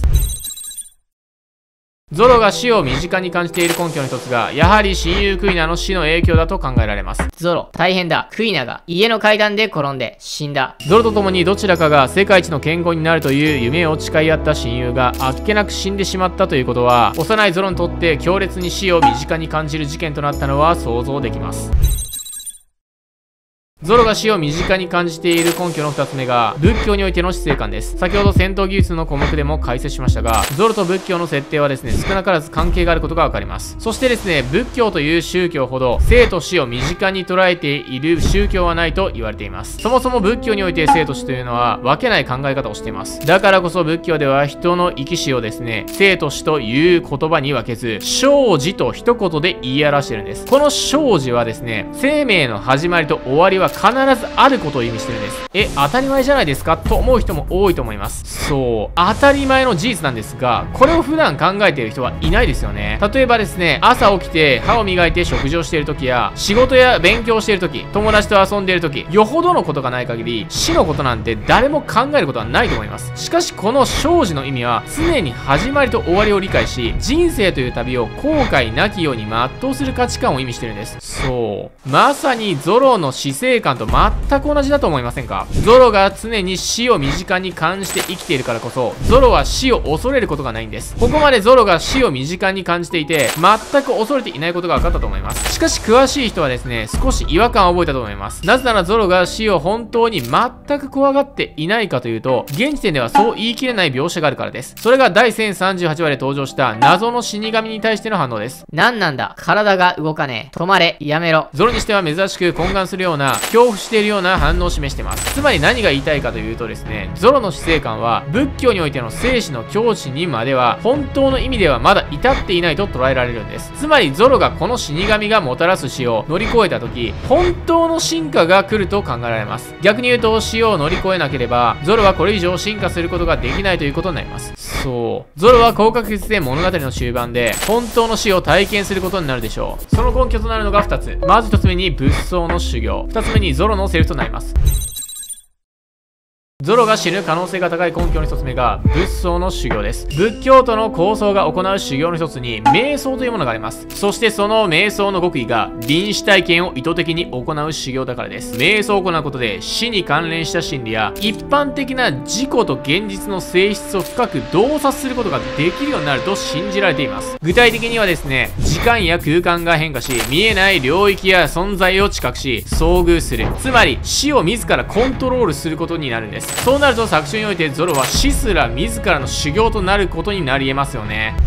ゾロが死を身近に感じている根拠の一つが、やはり親友クイナの死の影響だと考えられます。 ゾロ、大変だ。クイナが家の階段で転んで死んだ。 ゾロと共にどちらかが世界一の剣豪になるという夢を誓い合った親友があっけなく死んでしまったということは、幼いゾロにとって強烈に死を身近に感じる事件となったのは想像できます。ゾロが死を身近に感じている根拠のふたつめが、仏教においての死生観です。先ほど戦闘技術の項目でも解説しましたが、ゾロと仏教の設定はですね、少なからず関係があることがわかります。そしてですね、仏教という宗教ほど生と死を身近に捉えている宗教はないと言われています。そもそも仏教において生と死というのは分けない考え方をしています。だからこそ仏教では人の生き死をですね、生と死という言葉に分けず、生死と一言で言い表しているんです。この生死はですね、生命の始まりと終わりは必ずあることを意味してるんです。え、当たり前じゃないですかと思う人も多いと思います。そう、当たり前の事実なんですが、これを普段考えている人はいないですよね。例えばですね、朝起きて歯を磨いて食事をしている時や、仕事や勉強をしている時、友達と遊んでいる時、よほどのことがない限り、死のことなんて誰も考えることはないと思います。しかしこの生死の意味は、常に始まりと終わりを理解し、人生という旅を後悔なきように全うする価値観を意味してるんです。そう。まさにゾロの死生観と全く同じだと思いませんか？ゾロが常に死を身近に感じて生きているからこそ、ゾロは死を恐れることがないんです。ここまでゾロが死を身近に感じていて、全く恐れていないことが分かったと思います。しかし詳しい人はですね、少し違和感を覚えたと思います。なぜならゾロが死を本当に全く怖がっていないかというと、現時点ではそう言い切れない描写があるからです。それがだいせんさんじゅうはちわで登場した謎の死神に対しての反応です。 なんなんだ、体が動かねえ。止まれ、やめろ。 ゾロにしては珍しく懇願するような恐怖しているような反応を示しています。つまり何が言いたいかというとですね、ゾロの死生観は仏教においての生死の境地にまでは本当の意味ではまだ至っていないと捉えられるんです。つまりゾロがこの死神がもたらす死を乗り越えた時、本当の進化が来ると考えられます。逆に言うと死を乗り越えなければゾロはこれ以上進化することができないということになります。そう、ゾロは高確率で物語の終盤で本当の死を体験することになるでしょう。その根拠となるのがふたつ。まずひとつめに仏僧の修行、ふたつめにゾロのセリフとなります。ゾロが死ぬ可能性が高い根拠の一つ目が仏僧の修行です。仏教徒の高僧が行う修行の一つに瞑想というものがあります。そしてその瞑想の極意が臨死体験を意図的に行う修行だからです。瞑想を行うことで死に関連した心理や一般的な自己と現実の性質を深く洞察することができるようになると信じられています。具体的にはですね、時間や空間が変化し見えない領域や存在を知覚し遭遇する、つまり死を自らコントロールすることになるんです。そうなると作中においてゾロは死すら自らの修行となることになり得ますよね。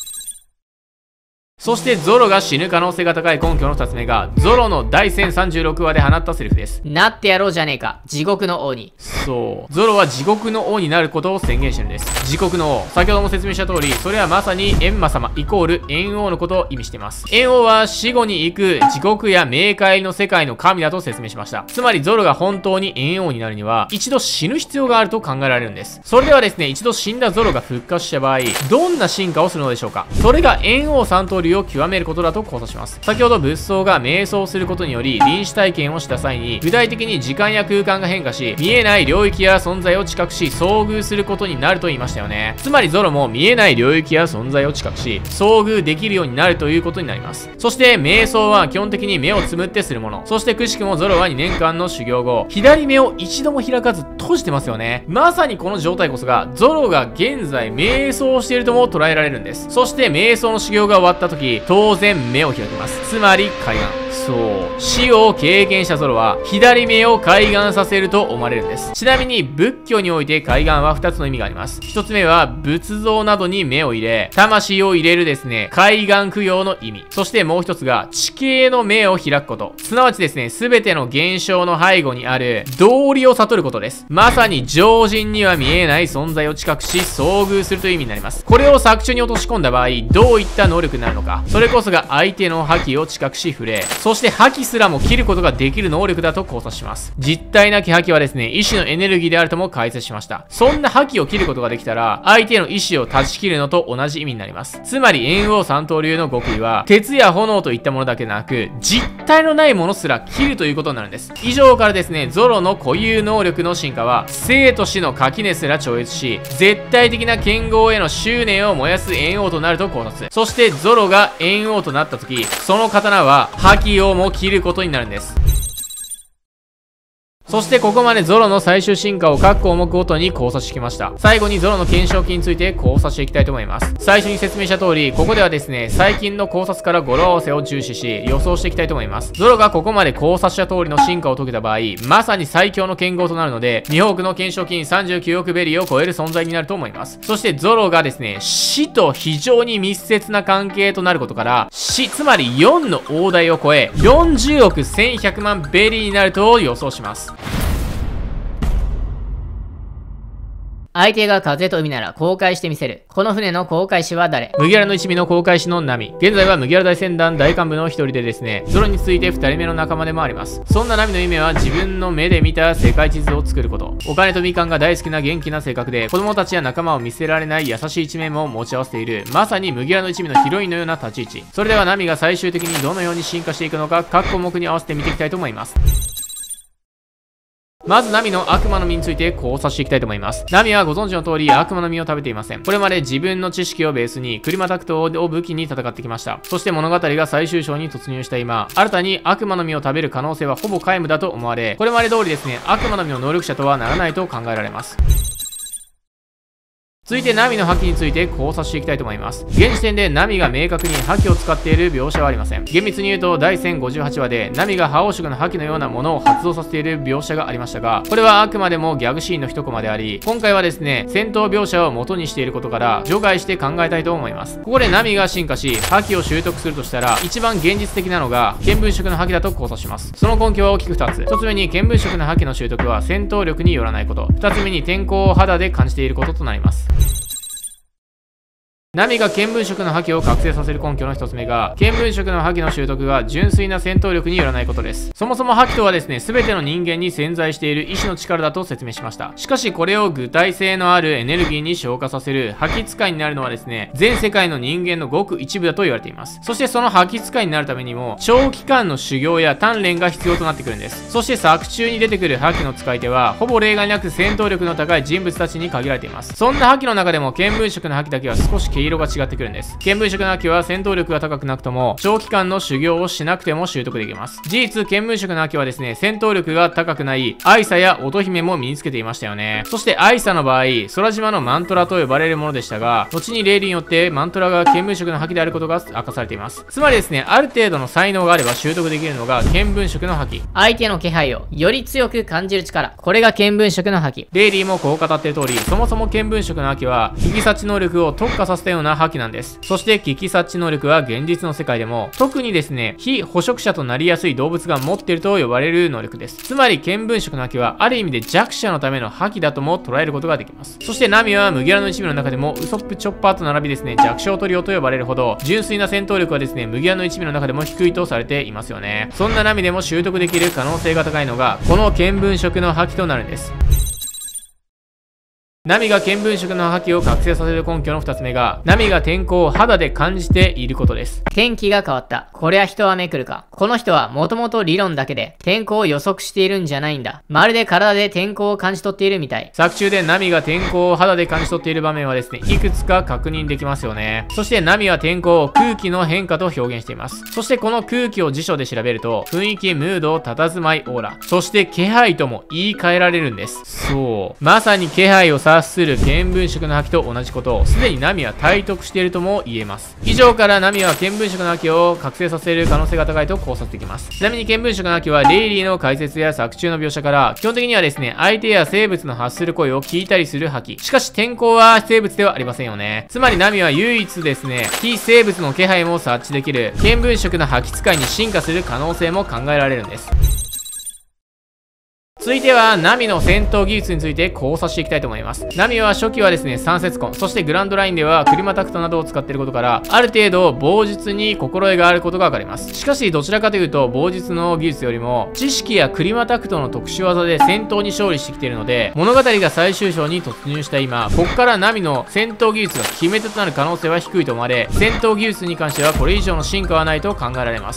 そしてゾロが死ぬ可能性が高い根拠のふたつめがゾロのだいせんさんじゅうろくわで放ったセリフです。 なってやろうじゃねえか、地獄の王に。 そう、ゾロは地獄の王になることを宣言してるんです。地獄の王、先ほども説明した通り、それはまさに閻魔様イコール閻王のことを意味しています。閻王は死後に行く地獄や冥界の世界の神だと説明しました。つまりゾロが本当に閻王になるには一度死ぬ必要があると考えられるんです。それではですね、一度死んだゾロが復活した場合どんな進化をするのでしょうか。それが閻王三刀流を極めることだと考察します。先ほど仏僧が瞑想することにより臨死体験をした際に具体的に時間や空間が変化し見えない領域や存在を知覚し遭遇することになると言いましたよね。つまりゾロも見えない領域や存在を知覚し遭遇できるようになるということになります。そして瞑想は基本的に目をつむってするもの。そしてくしくもゾロはにねんかんの修行後左目を一度も開かず閉じてますよね。まさにこの状態こそがゾロが現在瞑想しているとも捉えられるんです。そして瞑想の修行が終わった時当然目を開きます。つまり開眼。そう、死を経験したゾロは左目を開眼させると思われるんです。ちなみに仏教において開眼はふたつの意味があります。ひとつめは仏像などに目を入れ魂を入れるですね、開眼供養の意味。そしてもう一つが地形の目を開くこと、すなわちですね、全ての現象の背後にある道理を悟ることです。まさに常人には見えない存在を知覚し遭遇するという意味になります。これを作中に落とし込んだ場合どういった能力になるのか、それこそが相手の覇気を知覚し触れ、そして覇気すらも切ることができる能力だと考察します。実体なき覇気はですね、意志のエネルギーであるとも解説しました。そんな覇気を切ることができたら相手の意志を断ち切るのと同じ意味になります。つまり閻王三刀流の極意は鉄や炎といったものだけでなく実体のないものすら切るということになるんです。以上からですね、ゾロの固有能力の進化は生と死の垣根すら超越し絶対的な剣豪への執念を燃やす閻王となると考察。そしてゾロが閻王となった時その刀は覇気をも切ることになるんです。そしてここまでゾロの最終進化を各項目ごとに考察してきました。最後にゾロの懸賞金について考察していきたいと思います。最初に説明した通りここではですね、最近の考察から語呂合わせを重視し予想していきたいと思います。ゾロがここまで考察した通りの進化を遂げた場合まさに最強の剣豪となるのでにほくの懸賞金さんじゅうきゅうおくベリーを超える存在になると思います。そしてゾロがですね、死と非常に密接な関係となることから死、つまりよんの大台を超えよんじゅうおくせんひゃくまんベリーになると予想します。 相手が風と海なら航海してみせる。この船の航海士は誰？ 麦わらの一味の航海士のナミ。現在は麦わら大船団大幹部の一人でですね、ゾロについてふたりめの仲間でもあります。そんなナミの夢は自分の目で見た世界地図を作ること。お金とみかんが大好きな元気な性格で子供たちや仲間を見せられない優しい一面も持ち合わせている、まさに麦わらの一味のヒロインのような立ち位置。それではナミが最終的にどのように進化していくのか各項目に合わせて見ていきたいと思います。まずナミの悪魔の実について考察していきたいと思います。ナミはご存知の通り悪魔の実を食べていません。これまで自分の知識をベースにクリマタクトを武器に戦ってきました。そして物語が最終章に突入した今、新たに悪魔の実を食べる可能性はほぼ皆無だと思われ、これまで通りですね、悪魔の実の能力者とはならないと考えられます。 続いてナミの覇気について考察していきたいと思います。現時点でナミが明確に覇気を使っている描写はありません。厳密に言うとだいせんごじゅうはちわでナミが覇王色の覇気のようなものを発動させている描写がありましたが、これはあくまでもギャグシーンの一コマであり、今回はですね戦闘描写を元にしていることから除外して考えたいと思います。ここでナミが進化し覇気を習得するとしたら、一番現実的なのが見聞色の覇気だと考察します。その根拠は大きくふたつ。ひとつめに見聞色の覇気の習得は戦闘力によらないこと、ふたつめに天候を肌で感じていることとなります。ナミが見聞色の覇気を覚醒させる根拠の一つ目が、見聞色の覇気の習得が純粋な戦闘力によらないことです。そもそも覇気とはですね、全ての人間に潜在している意志の力だと説明しました。しかしこれを具体性のあるエネルギーに昇華させる覇気使いになるのはですね、全世界の人間のごく一部だと言われています。そしてその覇気使いになるためにも、長期間の修行や鍛錬が必要となってくるんです。そして作中に出てくる覇気の使い手は、ほぼ例外なく戦闘力の高い人物たちに限られています。そんな覇気の中でも見聞色の覇気だけは少し毛色が違ってくるんです。見聞色の覇気は戦闘力が高くなくとも長期間の修行をしなくても習得できます。事実見聞色の覇気はですね、戦闘力が高くないアイサや乙姫も身につけていましたよね。そしてアイサの場合、空島のマントラと呼ばれるものでしたが、後に例によってマントラが見聞色の覇気であることが明かされています。つまりですね、ある程度の才能があれば習得できるのが見聞色の覇気。 相手の気配をより強く感じる力、これが見聞色の覇気。 レイリーもこう語っている通り、そもそも見聞色の覇気は危機察知能力を特化させたような覇気なんです。そして危機察知能力は現実の世界でも特にですね、非捕食者となりやすい動物が持っていると呼ばれる能力です。つまり見聞色の覇気はある意味で弱者のための覇気だとも捉えることができます。そしてナミは麦わらの一味の中でもウソップチョッパーと並びですね、弱小トリオと呼ばれるほど純粋な戦闘力はですね、麦わらの一味の中でも低いとされていますよね。そんなナミでも習得できる可能性が高いのがこの見聞色の覇気となるんです。ナミが見聞色の覇気を覚醒させる根拠のふたつめが、ナミが天候を肌で感じていることです。 天気が変わった。これは一雨来るか。この人はもともと理論だけで天候を予測しているんじゃないんだ。まるで体で天候を感じ取っているみたい。 作中でナミが天候を肌で感じ取っている場面はですね、いくつか確認できますよね。そしてナミは天候を空気の変化と表現しています。そしてこの空気を辞書で調べると、雰囲気、ムード、佇まい、オーラ、そして気配とも言い換えられるんです。そう。まさに気配を察する見聞色の覇気と同じことをすでにナミは体得しているとも言えます。以上からナミは見聞色の覇気を覚醒させる可能性が高いと考察できます。ちなみに見聞色の覇気はレイリーの解説や作中の描写から基本的にはですね、相手や生物の発する声を聞いたりする覇気。しかし天候は生物ではありませんよね。つまりナミは唯一ですね、非生物の気配も察知できる見聞色の覇気使いに進化する可能性も考えられるんです。続いてはナミの戦闘技術について考察していきたいと思います。ナミは初期はですね、三節痕、そしてグランドラインではクリマタクトなどを使っていることから、ある程度傍術に心得があることがわかります。しかしどちらかというと傍術の技術よりも知識やクリマタクトの特殊技で戦闘に勝利してきているので、物語が最終章に突入した今、ここからナミの戦闘技術が決め手となる可能性は低いと思われ、戦闘技術に関してはこれ以上の進化はないと考えられます。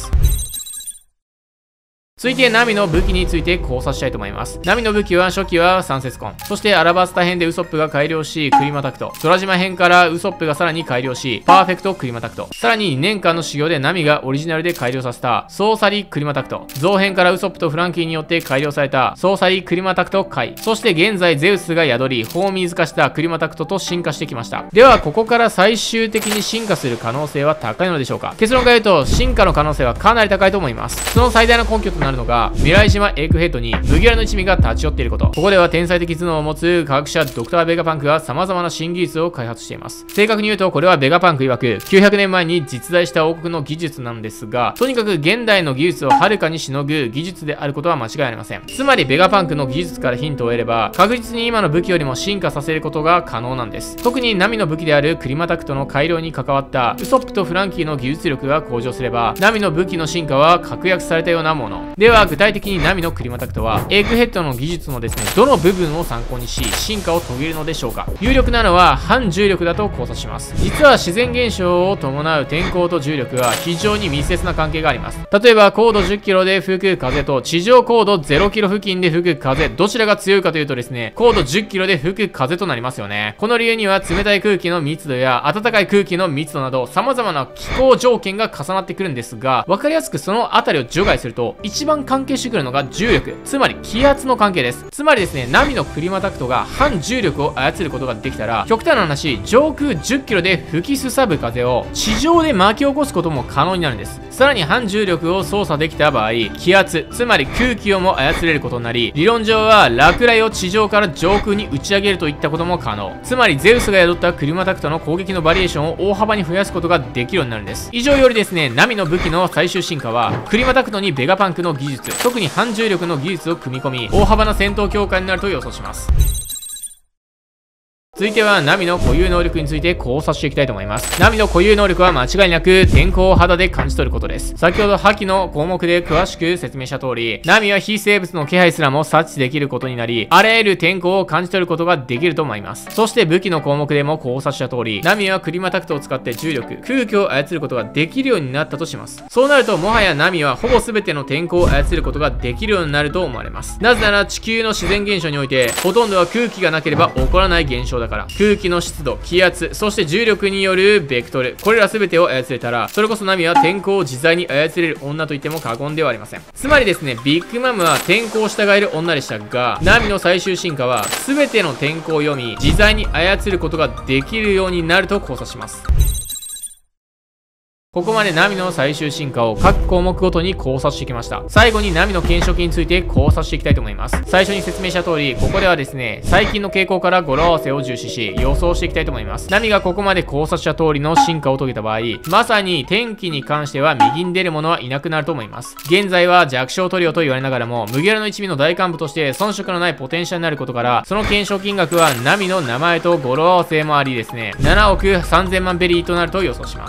続いてナミの武器について考察したいと思います。ナミの武器は初期は三節痕、そしてアラバスタ編でウソップが改良しクリマタクト、空島編からウソップがさらに改良しパーフェクトクリマタクト、さらににねんかんの修行でナミがオリジナルで改良させたソーサリクリマタクト、造編からウソップとフランキーによって改良されたソーサリクリマタクト回、そして現在ゼウスが宿りホーミーズ化したクリマタクトと進化してきました。ではここから最終的に進化する可能性は高いのでしょうか。結論から言うと進化の可能性はかなり高いと思います。その最大の根拠となるのが未来島エイクヘッドに麦わらの一味が立ち寄っていること。ここでは天才的頭脳を持つ科学者ドクターベガパンクが様々な新技術を開発しています。正確に言うとこれはベガパンク曰くきゅうひゃくねんまえに実在した王国の技術なんですが、とにかく現代の技術をはるかにしのぐ技術であることは間違いありません。つまりベガパンクの技術からヒントを得れば確実に今の武器よりも進化させることが可能なんです。特にナミの武器であるクリマタクトの改良に関わったウソップとフランキーの技術力が向上すればナミの武器の進化は確約されたようなものでは、具体的にナミのクリマタクトはエッグヘッドの技術のですね、どの部分を参考にし進化を遂げるのでしょうか。有力なのは反重力だと考察します。実は自然現象を伴う天候と重力は非常に密接な関係があります。例えば高度じゅっキロで吹く風と地上高度ゼロキロ付近で吹く風、どちらが強いかというとですね、高度じゅっキロで吹く風となりますよね。この理由には冷たい空気の密度や暖かい空気の密度など様々な気候条件が重なってくるんですが、分かりやすくそのあたりを除外すると一番番関係してくるのが重力、つまり気圧の関係です。つまりですね、ナミのクリマタクトが反重力を操ることができたら、極端な話、上空じゅっキロで吹きすさぶ風を地上で巻き起こすことも可能になるんです。さらに反重力を操作できた場合、気圧、つまり空気をも操れることになり、理論上は落雷を地上から上空に打ち上げるといったことも可能。つまりゼウスが宿ったクリマタクトの攻撃のバリエーションを大幅に増やすことができるようになるんです。以上よりですね、ナミの武器の最終進化は、クリマタクトにベガパンクの技術、特に反重力の技術を組み込み、大幅な戦闘強化になると予想します。続いてはナミの固有能力について考察していきたいと思います。ナミの固有能力は間違いなく天候を肌で感じ取ることです。先ほど破棄の項目で詳しく説明した通り、ナミは非生物の気配すらも察知できることになり、あらゆる天候を感じ取ることができると思います。そして武器の項目でも考察した通り、ナミはクリマタクトを使って重力、空気を操ることができるようになったとします。そうなるともはやナミはほぼ全ての天候を操ることができるようになると思われます。なぜなら地球の自然現象において、ほとんどは空気がなければ起こらない現象だから。空気の湿度、気圧、そして重力によるベクトル、これら全てを操れたら、それこそナミは天候を自在に操れる女と言っても過言ではありません。つまりですね、ビッグマムは天候を従える女でしたが、ナミの最終進化は全ての天候を読み、自在に操ることができるようになると考察します。ここまでナミの最終進化を各項目ごとに考察してきました。最後にナミの検証期について考察していきたいと思います。最初に説明した通り、ここではですね、最近の傾向から語呂合わせを重視し、予想していきたいと思います。ナミがここまで考察した通りの進化を遂げた場合、まさに天気に関しては右に出る者はいなくなると思います。現在は弱小トリオと言われながらも、麦わらの一味の大幹部として遜色のないポテンシャルになることから、その検証金額はナミの名前と語呂合わせもありですね、ななおくさんぜんまんベリーとなると予想します。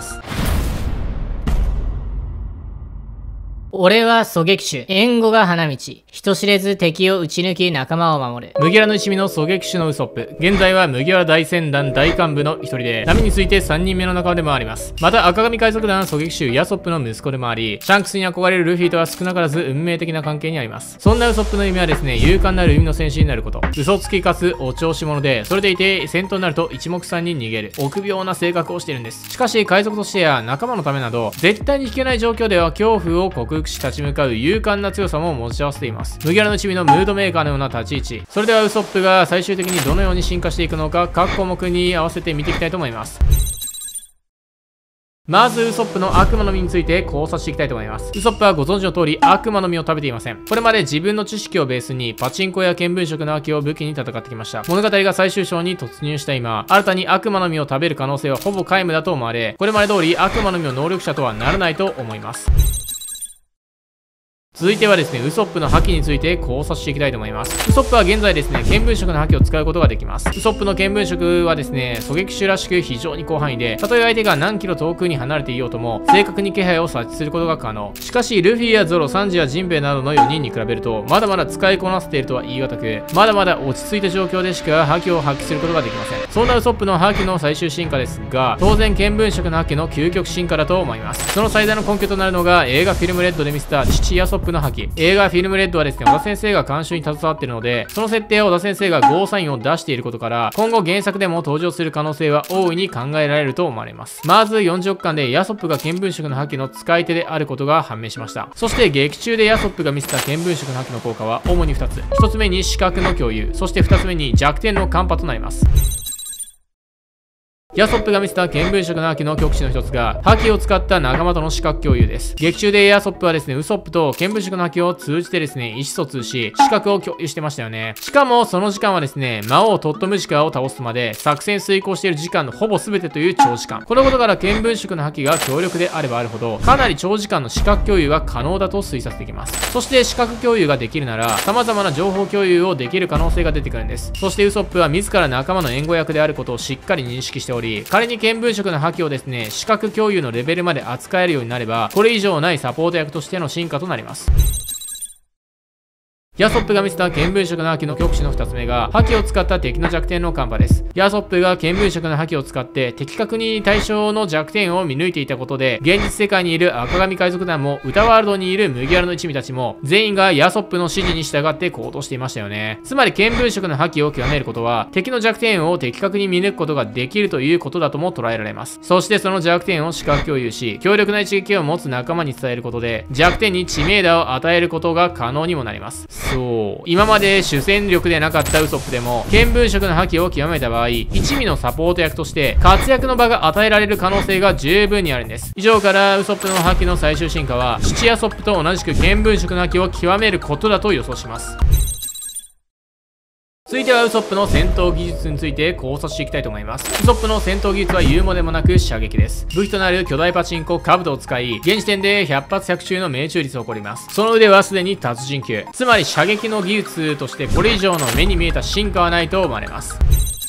俺は狙撃手。援護が花道。人知れず敵を撃ち抜き仲間を守る。 麦わらの一味の狙撃手のウソップ。現在は麦わら大船団大幹部の一人で、ナミについてさんにんめの仲間でもあります。また赤髪海賊団狙撃手ヤソップの息子でもあり、シャンクスに憧れるルフィとは少なからず運命的な関係にあります。そんなウソップの夢はですね、勇敢なる海の戦士になること。嘘つきかつお調子者で、それでいて戦闘になると一目散に逃げる。臆病な性格をしているんです。しかし海賊としてや仲間のためなど、絶対に引けない状況では恐怖を克服し立ち向かう勇敢な強さも持ち合わせています。麦わらの一味のムードメーカーのような立ち位置。それではウソップが最終的にどのように進化していくのか、各項目に合わせて見ていきたいと思います。まずウソップの悪魔の実について考察していきたいと思います。ウソップはご存知の通り悪魔の実を食べていません。これまで自分の知識をベースにパチンコや見聞色の秋を武器に戦ってきました。物語が最終章に突入した今、新たに悪魔の実を食べる可能性はほぼ皆無だと思われ、これまで通り悪魔の実の能力者とはならないと思います。続いてはですね、ウソップの覇気について考察していきたいと思います。ウソップは現在ですね、見聞色の覇気を使うことができます。ウソップの見聞色はですね、狙撃手らしく非常に広範囲で、たとえ相手が何キロ遠くに離れていようとも、正確に気配を察知することが可能。しかし、ルフィやゾロ、サンジやジンベエなどのよにんに比べると、まだまだ使いこなせているとは言い難く、まだまだ落ち着いた状況でしか覇気を発揮することができません。そんなウソップの覇気の最終進化ですが、当然見聞色の覇気の究極進化だと思います。その最大の根拠となるのが、映画フィルムレッドで見せた父ヤソップの覇気。映画フィルムレッドはですね、小田先生が監修に携わっているので、その設定を小田先生がゴーサインを出していることから、今後原作でも登場する可能性は大いに考えられると思われます。まずよんじゅうおくかんでヤソップが見聞色の覇気の使い手であることが判明しました。そして劇中でヤソップが見せた見聞色の覇気の効果は主にふたつ。ひとつめに視覚の共有、そしてふたつめに弱点のカンパとなります。ヤソップが見せた見聞色の覇気の極致の一つが、覇気を使った仲間との視覚共有です。劇中でヤソップはですね、ウソップと見聞色の覇気を通じてですね、意思疎通し、視覚を共有してましたよね。しかも、その時間はですね、魔王トットムジカを倒すまで、作戦遂行している時間のほぼ全てという長時間。このことから見聞色の覇気が強力であればあるほど、かなり長時間の視覚共有が可能だと推察できます。そして視覚共有ができるなら、様々な情報共有をできる可能性が出てくるんです。そしてウソップは自ら仲間の援護役であることをしっかり認識しており、仮に見聞色の覇気をですね、視覚共有のレベルまで扱えるようになれば、これ以上ないサポート役としての進化となります。 ヤソップが見せた見聞色の覇気の極致のふたつめが、覇気を使った敵の弱点のカンパです。ヤソップが見聞色の覇気を使って的確に対象の弱点を見抜いていたことで、現実世界にいる赤髪海賊団も歌ワールドにいる麦わらの一味たちも全員がヤソップの指示に従って行動していましたよね。つまり見聞色の覇気を極めることは、敵の弱点を的確に見抜くことができるということだとも捉えられます。そしてその弱点を視覚共有し、強力な一撃を持つ仲間に伝えることで、弱点に知名度を与えることが可能にもなります。そう、今まで主戦力でなかったウソップでも見聞色の覇気を極めた場合、一味のサポート役として活躍の場が与えられる可能性が十分にあるんです。以上からウソップの覇気の最終進化は、七ヤソップと同じく見聞色の覇気を極めることだと予想します。続いてはウソップの戦闘技術について考察していきたいと思います。ウソップの戦闘技術は言うまでもなく射撃です。武器となる巨大パチンコカブトを使い、現時点でひゃく発ひゃく中の命中率を誇ります。その腕はすでに達人級。つまり射撃の技術としてこれ以上の目に見えた進化はないと思われます。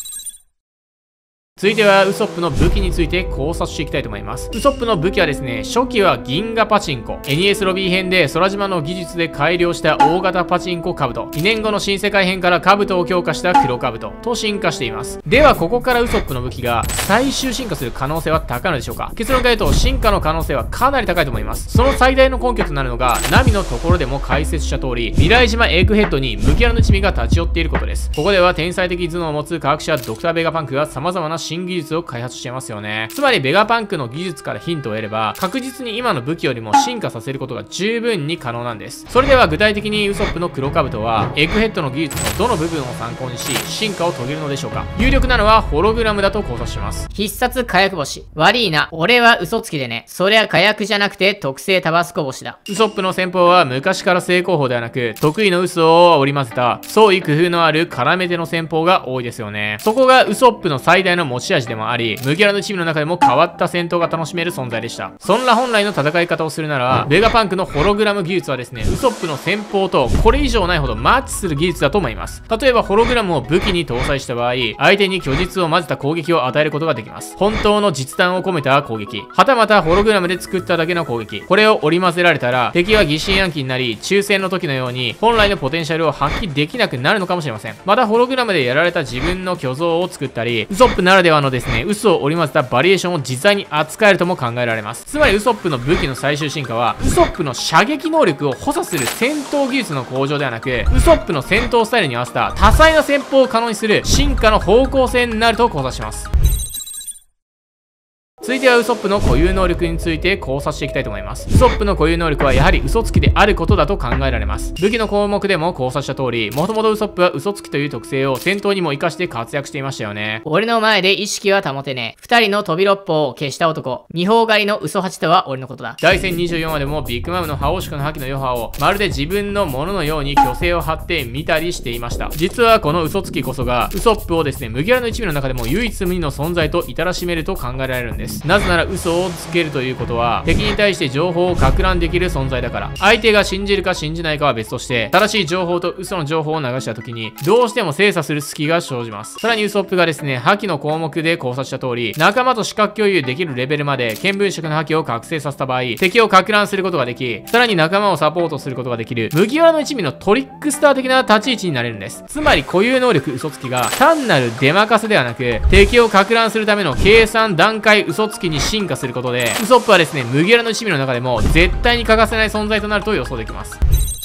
続いてはウソップの武器について考察していきたいと思います。ウソップの武器はですね、初期は銀河パチンコ、エヌイーエス ロビー編で空島の技術で改良した大型パチンコカブト、にねんごの新世界編からカブトを強化した黒カブトと進化しています。ではここからウソップの武器が最終進化する可能性は高いのでしょうか。結論から言うと進化の可能性はかなり高いと思います。その最大の根拠となるのが、ナミのところでも解説した通り、未来島エッグヘッドに麦わらの一味が立ち寄っていることです。ここでは天才的頭脳を持つ科学者ドクターベガパンクが様々な新技術を開発していますよね。つまりベガパンクの技術からヒントを得れば、確実に今の武器よりも進化させることが十分に可能なんです。それでは具体的にウソップの黒カブトはエッグヘッドの技術のどの部分を参考にし進化を遂げるのでしょうか。有力なのはホログラムだと考察します。 必殺火薬星。悪いな。俺は嘘つきでね。そりゃ火薬じゃなくて特製タバスコ星だ。 ウソップの戦法は昔から正攻法ではなく、得意の嘘を織り交ぜた創意工夫のある絡め手の戦法が多いですよね。そこがウソップの最大の持ち味でもあり、麦わらの一味の中でも変わった戦闘が楽しめる存在でした。そんな本来の戦い方をするなら、ベガパンクのホログラム技術はですね、ウソップの戦法とこれ以上ないほどマッチする技術だと思います。例えばホログラムを武器に搭載した場合、相手に虚実を混ぜた攻撃を与えることができます。本当の実弾を込めた攻撃、はたまたホログラムで作っただけの攻撃、これを織り交ぜられたら敵は疑心暗鬼になり、抽選の時のように本来のポテンシャルを発揮できなくなるのかもしれません。またホログラムでやられた自分の虚像を作ったり、ウソップならではのですね、嘘を織り交ぜたバリエーションを実際に扱えるとも考えられます。つまりウソップの武器の最終進化は、ウソップの射撃能力を補佐する戦闘技術の向上ではなく、ウソップの戦闘スタイルに合わせた多彩な戦法を可能にする進化の方向性になると考察します。続いてはウソップの固有能力について考察していきたいと思います。ウソップの固有能力はやはり嘘つきであることだと考えられます。武器の項目でも考察した通り、もともとウソップは嘘つきという特性を戦闘にも活かして活躍していましたよね。 俺の前で意識は保てねえ。二人の飛び六方を消した男。二方狩りの嘘八とは俺のことだ。 大戦にじゅうよんわでもビッグマムの覇王色の覇気の余波をまるで自分のもののように虚勢を張って見たりしていました。実はこの嘘つきこそがウソップをですね、麦わらの一味の中でも唯一無二の存在と至らしめると考えられるんです。なぜなら嘘をつけるということは、敵に対して情報を攪乱できる存在だから。相手が信じるか信じないかは別として、正しい情報と嘘の情報を流した時にどうしても精査する隙が生じます。さらにウソップがですね、覇気の項目で考察した通り、仲間と視覚共有できるレベルまで見聞色の覇気を覚醒させた場合、敵を攪乱することができ、さらに仲間をサポートすることができる麦わらの一味のトリックスター的な立ち位置になれるんです。つまり固有能力嘘つきが単なる出任せではなく、敵を攪乱するための計算段階嘘つきに進化することで、ウソップはですね、麦わらの一味の中でも絶対に欠かせない存在となると予想できます。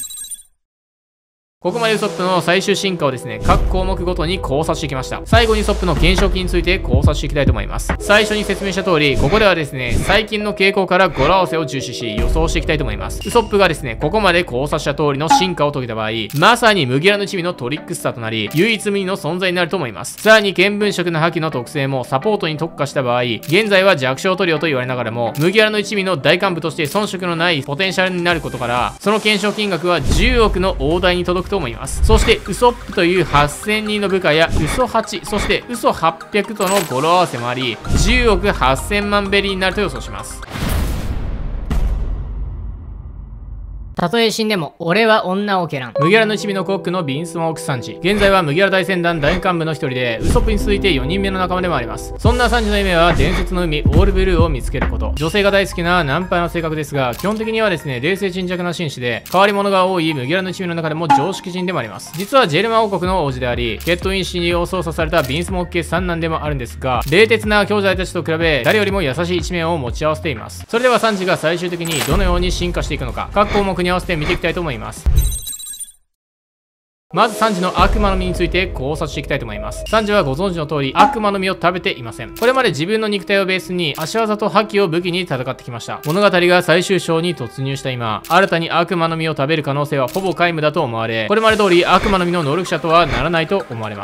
ここまでウソップの最終進化をですね、各項目ごとに考察してきました。最後にウソップの減少期について考察していきたいと思います。最初に説明した通り、ここではですね、最近の傾向から語呂合わせを重視し予想していきたいと思います。ウソップがですね、ここまで考察した通りの進化を遂げた場合、まさに麦わらの一味のトリックスターとなり、唯一無二の存在になると思います。さらに見聞色の覇気の特性もサポートに特化した場合、現在は弱小トリオと言われながらも、麦わらの一味の大幹部として遜色のないポテンシャルになることから、その懸賞金額はじゅうおくの大台に届くと思います。そしてウソップというはっせんにんの部下やウソはち、そしてウソはっぴゃくとの語呂合わせもあり、じゅうおくはっせんまんベリーになると予想します。 たとえ死んでも俺は女を蹴らん。 麦わらの一味のコックのビンスモークサンジ。現在は麦わら大船団大幹部の一人で、ウソップに続いてよにんめの仲間でもあります。そんなサンジの夢は伝説の海オールブルーを見つけること。女性が大好きなナンパな性格ですが、基本的にはですね、冷静沈着な紳士で、変わり者が多い麦わらの一味の中でも常識人でもあります。実はジェルマ王国の王子であり、ケットイン氏を操作されたビンスモーク家三男でもあるんですが、冷徹な兄弟たちと比べ、誰よりも優しい一面を持ち合わせています。それではサンジが最終的にどのように進化していくのか、各項目に合わせて見ていきたいと思います。まずサンジの悪魔の実について考察していきたいと思います。サンジはご存知の通り悪魔の実を食べていません。これまで自分の肉体をベースに足技と覇気を武器に戦ってきました。物語が最終章に突入した今、新たに悪魔の実を食べる可能性はほぼ皆無だと思われ、これまで通り悪魔の実の能力者とはならないと思われます。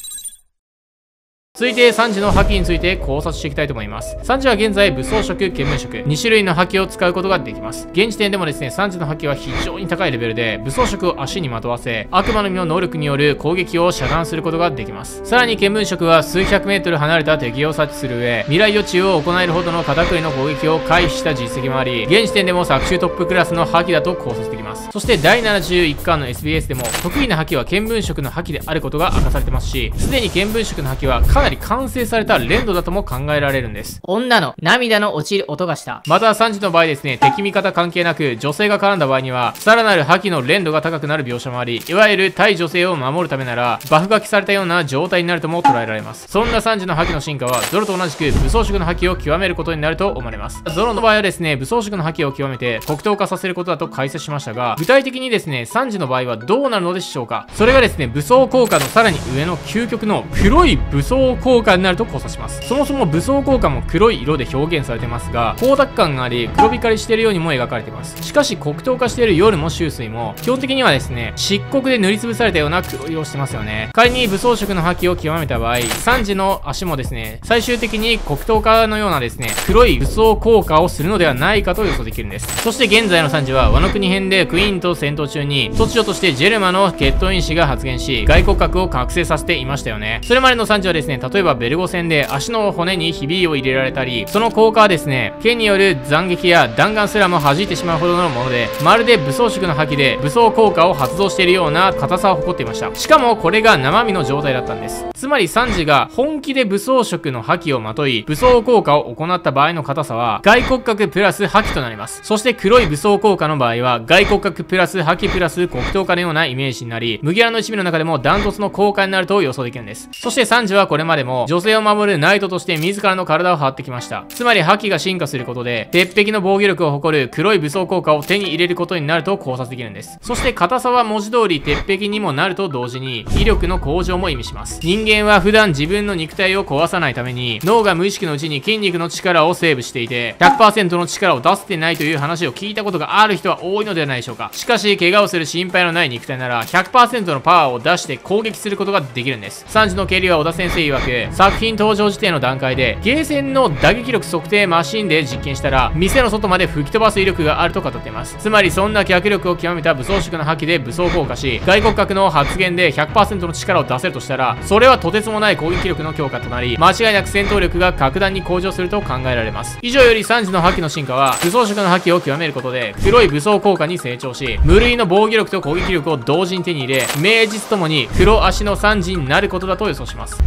続いてサンジの覇気について考察していきたいと思います。サンジは現在武装色、見聞色に種類の覇気を使うことができます。現時点でもですね、サンジの覇気は非常に高いレベルで、武装色を足にまとわせ、悪魔の実の能力による攻撃を遮断することができます。さらに見聞色は数百メートル離れた敵を察知する上、未来予知を行えるほどの片栗の攻撃を回避した実績もあり、現時点でも作中トップクラスの覇気だと考察できます。そしてだいななじゅういっかんの エスビーエス でも得意な覇気は見聞色の覇気であることが明かされてますし、すでに見聞色の覇気はかなり完成された連動だとも考えられるんです。 女の涙の落ちる音がした。 またサンジの場合ですね、敵味方関係なく女性が絡んだ場合にはさらなる覇気の連動が高くなる描写もあり、いわゆる対女性を守るためならバフ書きされたような状態になるとも捉えられます。そんなサンジの覇気の進化はゾロと同じく武装色の覇気を極めることになると思われます。ゾロの場合はですね、武装色の覇気を極めて黒糖化させることだと解説しましたが、具体的にですね、サンジの場合はどうなるのでしょうか。それがですね、武装効果のさらに上の究極の黒い武装効果になると考察します。そもそも武装効果も黒い色で表現されてますが、光沢感があり黒光りしているようにも描かれています。しかし黒糖化している夜も秋水も基本的にはですね、漆黒で塗りつぶされたような黒色をしてますよね。仮に武装色の覇気を極めた場合、サンジの足もですね、最終的に黒糖化のようなですね、黒い武装効果をするのではないかと予想できるんです。そして現在のサンジはワノ国編でクイーンと戦闘中に突如としてジェルマの血統因子が発現し、外骨格を覚醒させていましたよね。それまでのサンジはですね、例えばベルゴ戦で足の骨にひびを入れられたり、その効果はですね、剣による斬撃や弾丸すらも弾いてしまうほどのもので、まるで武装色の覇気で武装効果を発動しているような硬さを誇っていました。しかもこれが生身の状態だったんです。つまりサンジが本気で武装色の覇気をまとい武装効果を行った場合の硬さは外骨格プラス覇気となります。そして黒い武装効果の場合は外骨格プラス覇気プラス黒糖化のようなイメージになり、麦わらの一味の中でもダントツの効果になると予想できるんです。そしてサンジはこれまでも女性を守るナイトとして自らの体を張ってきました。つまり覇気が進化することで鉄壁の防御力を誇る黒い武装効果を手に入れることになると考察できるんです。そして硬さは文字通り鉄壁にもなると同時に威力の向上も意味します。人間は普段自分の肉体を壊さないために脳が無意識のうちに筋肉の力をセーブしていて ひゃくパーセント の力を出せてないという話を聞いたことがある人は多いのではないでしょうか。しかし怪我をする心配のない肉体なら ひゃくパーセント のパワーを出して攻撃することができるんです。サンジの蹴りは小田先生曰く、作品登場時点の段階でゲーセンの打撃力測定マシンで実験したら店の外まで吹き飛ばす威力があると語っています。つまりそんな脚力を極めた武装色の覇気で武装効果し、外骨格の発現で ひゃくパーセント の力を出せるとしたら、それはとてつもない攻撃力の強化となり、間違いなく戦闘力が格段に向上すると考えられます。以上よりサンジの覇気の進化は武装色の覇気を極めることで黒い武装効果に成長し、無類の防御力と攻撃力を同時に手に入れ、名実ともに黒足のサンジになることだと予想します。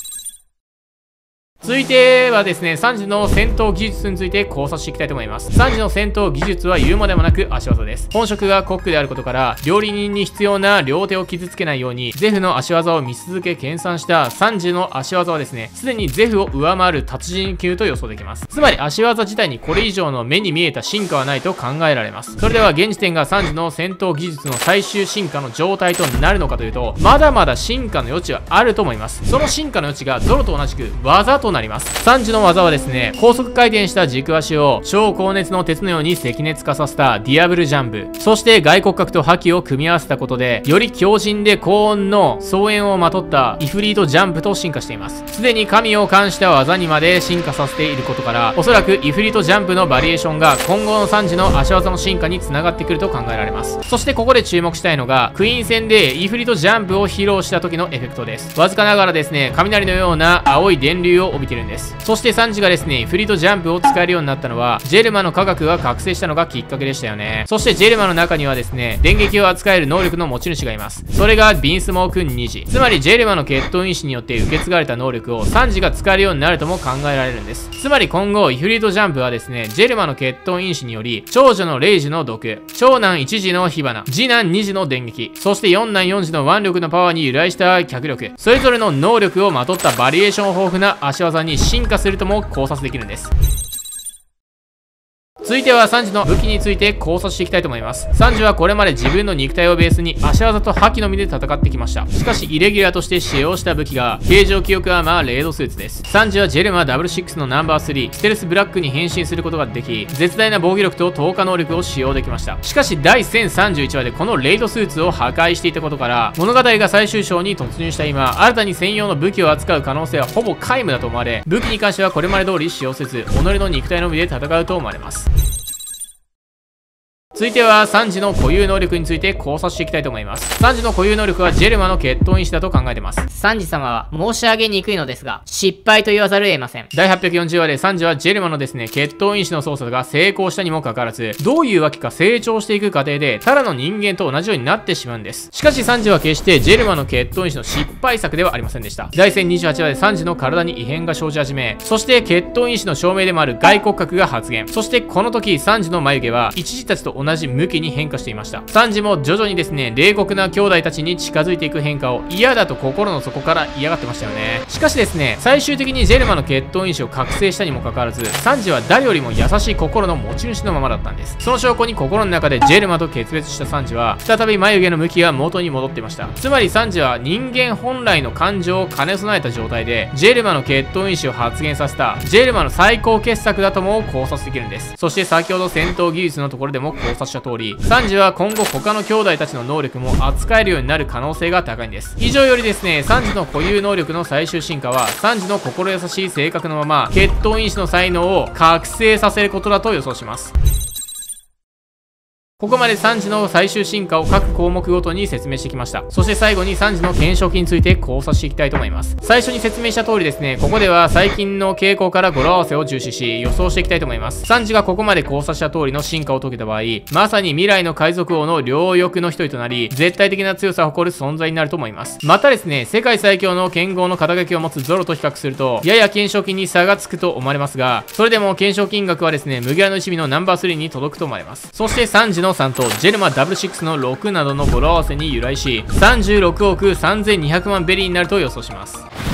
続いてはですね、サンジの戦闘技術について考察していきたいと思います。サンジの戦闘技術は言うまでもなく足技です。本職がコックであることから、料理人に必要な両手を傷つけないように、ゼフの足技を見続け研鑽したサンジの足技はですね、すでにゼフを上回る達人級と予想できます。つまり足技自体にこれ以上の目に見えた進化はないと考えられます。それでは現時点がサンジの戦闘技術の最終進化の状態となるのかというと、まだまだ進化の余地はあると思います。その進化の余地がゾロと同じく技となります。サンジの技はですね、高速回転した軸足を超高熱の鉄のように赤熱化させたディアブルジャンプ、そして外骨格と覇気を組み合わせたことでより強靭で高温の双円をまとったイフリートジャンプと進化しています。すでに神を冠した技にまで進化させていることから、おそらくイフリートジャンプのバリエーションが今後のサンジの足技の進化につながってくると考えられます。そしてここで注目したいのがクイーン戦でイフリートジャンプを披露した時のエフェクトです。わずかながらですね、雷のような青い電流を帯びているんです。そしてサンジがですね、フリーとジャンプを使えるようになったのは、ジェルマの科学が覚醒したのがきっかけでしたよね。そしてジェルマの中にはですね、電撃を扱える能力の持ち主がいます。それがビンスモークにじ。つまりジェルマの血統因子によって受け継がれた能力をサンジが使えるようになるとも考えられるんです。つまり今後、イフリートジャンプはですね、ジェルマの血統因子により、長女のレイジの毒、長男いちじの火花、次男にじの電撃、そして四男よんじの腕力のパワーに由来した脚力、それぞれの能力をまとったバリエーション豊富な足技に進化するとも考察できるんです。続いてはサンジの武器について考察していきたいと思います。サンジはこれまで自分の肉体をベースに足技と覇気のみで戦ってきました。しかしイレギュラーとして使用した武器が形状記憶アーマーレードスーツです。サンジはジェルマダブルシックスのナンバースリーステルスブラックに変身することができ、絶大な防御力と投下能力を使用できました。しかし第せんさんじゅういちわでこのレイドスーツを破壊していたことから物語が最終章に突入した今、新たに専用の武器を扱う可能性はほぼ皆無だと思われ、武器に関してはこれまで通り使用せず、己の肉体のみで戦うと思われます。続いてはサンジの固有能力について考察していきたいと思います。サンジの固有能力はジェルマの血統因子だと考えています。 サンジ様は申し上げにくいのですが、失敗と言わざるを得ません。 だいはっぴゃくよんじゅうわでサンジはジェルマのですね、血統因子の操作が成功したにもかかわらず、どういうわけか成長していく過程で、ただの人間と同じようになってしまうんです。しかしサンジは決してジェルマの血統因子の失敗作ではありませんでした。だいせんにじゅうはちわでサンジの体に異変が生じ始め、そして血統因子の証明でもある外骨格が発現。そしてこの時、サンジの眉毛は一時たちと同じ向きに変化していました。サンジも徐々にですね、冷酷な兄弟たちに近づいていく変化を嫌だと心の底から嫌がってましたよね。しかしですね、最終的にジェルマの血統因子を覚醒したにもかかわらず、サンジは誰よりも優しい心の持ち主のままだったんです。その証拠に心の中でジェルマと決別したサンジは、再び眉毛の向きが元に戻っていました。つまりサンジは人間本来の感情を兼ね備えた状態で、ジェルマの血統因子を発現させた、ジェルマの最高傑作だとも考察できるんです。そして先ほど戦闘技術のところでも考察した通り、サンジは今後他の兄弟たちの能力も扱えるようになる可能性が高いんです。以上よりですね、サンジの固有能力の最終進化は、サンジの心優しい性格のまま、血統因子の才能を覚醒させることだと予想します。ここまでサンジの最終進化を各項目ごとに説明してきました。そして最後にサンジの検証期について考察していきたいと思います。最初に説明した通りですね、ここでは最近の傾向から語呂合わせを重視し予想していきたいと思います。サンジがここまで考察した通りの進化を遂げた場合、まさに未来の海賊王の両翼の一人となり、絶対的な強さを誇る存在になると思います。またですね、世界最強の剣豪の肩書きを持つゾロと比較すると、やや検証金に差がつくと思われますが、それでも検証金額はですね、麦わらの一味のナンバースリーに届くと思われます。そしてサンジのさんとジェルマダブルシックスのろくなどの語呂合わせに由来し、さんじゅうろくおくさんぜんにひゃくまんベリーになると予想します。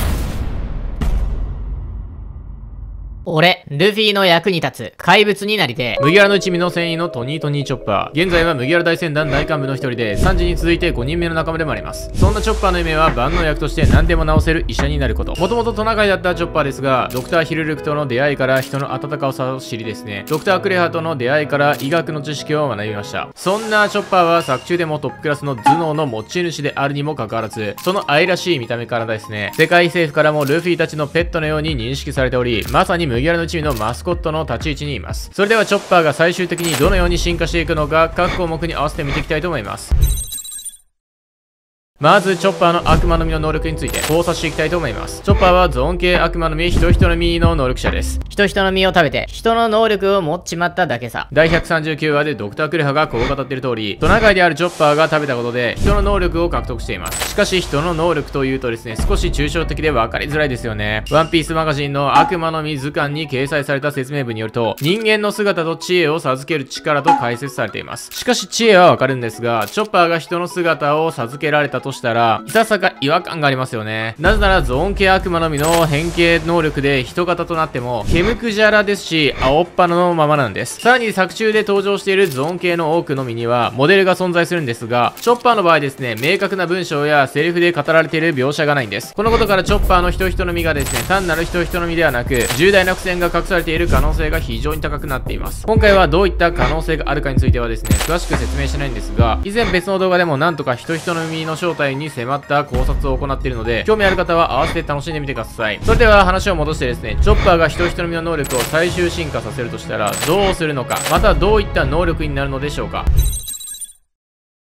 俺、ルフィの役に立つ怪物になりて麦わらの一味の船員のトニートニーチョッパー。現在は麦わら大船団大幹部の一人で、サンジに続いてごにんめの仲間でもあります。そんなチョッパーの夢は万能薬として何でも治せる医者になること。もともとトナカイだったチョッパーですが、ドクターヒルルクとの出会いから人の温かさを知りですね、ドクタークレハとの出会いから医学の知識を学びました。そんなチョッパーは作中でもトップクラスの頭脳の持ち主であるにもかかわらず、その愛らしい見た目からですね、世界政府からもルフィたちのペットのように認識されており、まさに麦わらの一味のマスコットの立ち位置にいます。それではチョッパーが最終的にどのように進化していくのか、各項目に合わせて見ていきたいと思います。まずチョッパーの悪魔の実の能力について考察していきたいと思います。チョッパーはゾーン系悪魔の実人人の実の能力者です。 人人の実を食べて人の能力を持っちまっただけさ。 だいひゃくさんじゅうきゅうわでドクタークレハがこう語っている通り、トナカイであるチョッパーが食べたことで人の能力を獲得しています。しかし人の能力というとですね、少し抽象的で分かりづらいですよね。ワンピースマガジンの悪魔の実図鑑に掲載された説明文によると、人間の姿と知恵を授ける力と解説されています。しかし知恵はわかるんですが、チョッパーが人の姿を授けられたとしたら、いささか違和感がありますよね。なぜならゾーン系悪魔の実の変形能力で人型となってもケムクジャラですし、青っ鼻のままなんです。さらに作中で登場しているゾーン系の多くの実にはモデルが存在するんですが、チョッパーの場合ですね、明確な文章やセリフで語られている描写がないんです。このことからチョッパーの人人の実がですね、単なる人人の実ではなく重大な伏線が隠されている可能性が非常に高くなっています。今回はどういった可能性があるかについてはですね、詳しく説明してないんですが、以前別の動画でもなんとか人人の実の正体に迫った考察を行っているので、興味ある方は合わせて楽しんでみてください。それでは話を戻してですね、チョッパーが人人の実の能力を最終進化させるとしたらどうするのか、またどういった能力になるのでしょうか。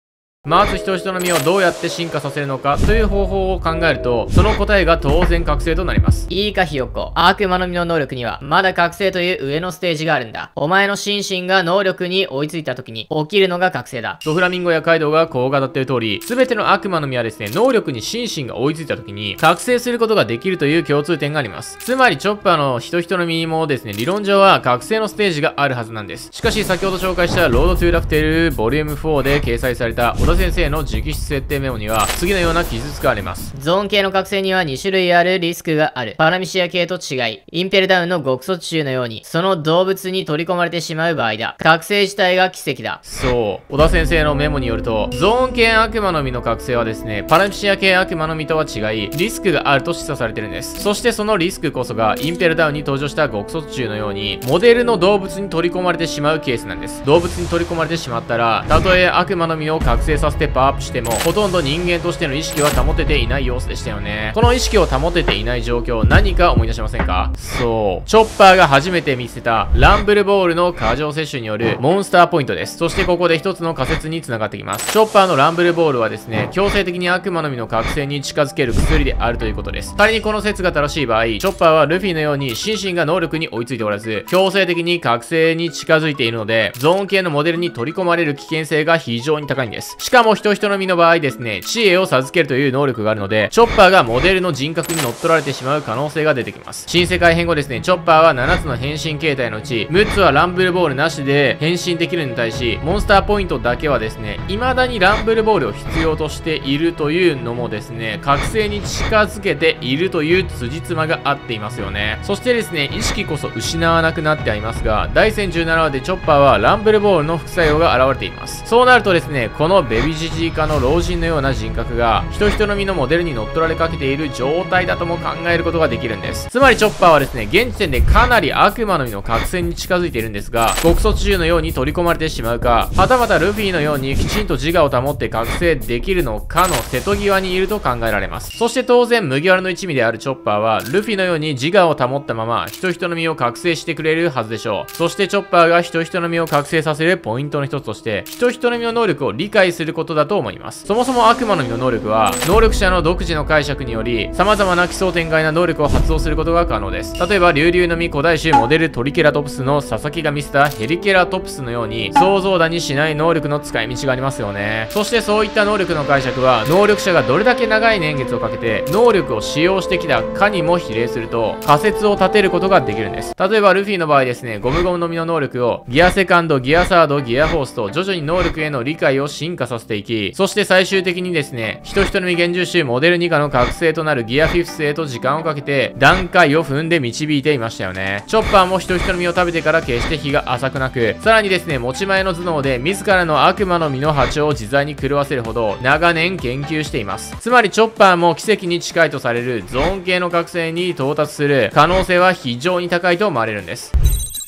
まず人々の実をどうやって進化させるのかという方法を考えると、その答えが当然覚醒となります。 いいかひよこ。悪魔の実の能力にはまだ覚醒という上のステージがあるんだ。お前の心身が能力に追いついた時に起きるのが覚醒だ。 ドフラミンゴやカイドウがこう語っている通り、全ての悪魔の実はですね、能力に心身が追いついた時に覚醒することができるという共通点があります。つまりチョッパーの人々の実もですね、理論上は覚醒のステージがあるはずなんです。しかし先ほど紹介したロードトゥーラフテルボリュームフォーで掲載された小田先生の直筆設定メモには次のような記述があります。 ゾーン系の覚醒にはに種類あるリスクがある。パラミシア系と違い、インペルダウンの極卒中のように、その動物に取り込まれてしまう場合だ。覚醒自体が奇跡だ。 そう。小田先生のメモによると、ゾーン系悪魔の実の覚醒はですね、パラミシア系悪魔の実とは違い、リスクがあると示唆されてるんです。そしてそのリスクこそが、インペルダウンに登場した極卒中のように、モデルの動物に取り込まれてしまうケースなんです。動物に取り込まれてしまったら、たとえ悪魔の実を覚醒させてパワーアップしても、ほとんど人間としての意識は保てていない様子でしたよね。この意識を保てていない状況、何か思い出しませんか？そう。チョッパーが初めて見せた、ランブルボールの過剰摂取によるモンスターポイントです。そしてここで一つの仮説に繋がってきます。チョッパーのランブルボールはですね、強制的に悪魔の実の覚醒に近づける薬であるということです。仮にこの説が正しい場合、チョッパーはルフィのように心身が能力に追いついておらず、強制的に覚醒に近づいているので、ゾーン系のモデルに取り込まれる危険性が非常に高いんです。しかも人々の実の場合ですね、知恵を授けるという能力があるので、チョッパーがモデルの人格に乗っ取られてしまう可能性が出てきます。新世界編後ですね、チョッパーはななつの変身形態のうち、むっつはランブルボールなしで変身できるのに対し、モンスターポイントだけはですね、未だにランブルボールを必要としているというのもですね、覚醒に近づけているという辻褄が合っていますよね。そしてですね、意識こそ失わなくなってはいますが、だいせんじゅうななわでチョッパーはランブルボールの副作用が現れています。そうなるとですね、このベビジジイ科の老人のような人格が、人々の実のモデルに乗っ取られかけている状態だとも考えることができるんです。つまりチョッパーはですね、現時点でかなり悪魔の実の覚醒に近づいているんですが、極卒中のように取り込まれてしまうか、はたまたルフィのようにきちんと自我を保って覚醒できるのかの瀬戸際にいると考えられます。そして当然麦わらの一味であるチョッパーは、ルフィのように自我を保ったまま、人々の実を覚醒してくれるはずでしょう。そしてチョッパーが人々の実を覚醒させるポイントの一つとして、人々の実の能力を理解することだと思います。そもそも悪魔の実の能力は、能力者の独自の解釈により、様々な奇想天外な能力を発動することが可能です。例えば、竜々の実古代種モデルトリケラトプスの佐々木が見せたヘリケラトプスのように、想像だにしない能力の使い道がありますよね。そしてそういった能力の解釈は、能力者がどれだけ長い年月をかけて、能力を使用してきたかにも比例すると、仮説を立てることができるんです。例えば、ルフィの場合ですね、ゴムゴムの実の能力を、ギアセカンド、ギアサード、ギアフォースと徐々に能力への理解を進化させていき、そして最終的にですね、人々の実幻獣種モデルにかの覚醒となるギアフィフスへと時間をかけて、段階を踏んで導いていましたよね。チョッパーも人々の実を食べてから決して日が浅くなく、さらにですね、持ち前の頭脳で自らの悪魔の実の波長を自在に狂わせるほど、長年研究しています。つまりチョッパーも奇跡に近いとされるゾーン系の覚醒に到達する可能性は非常に高いと思われるんです。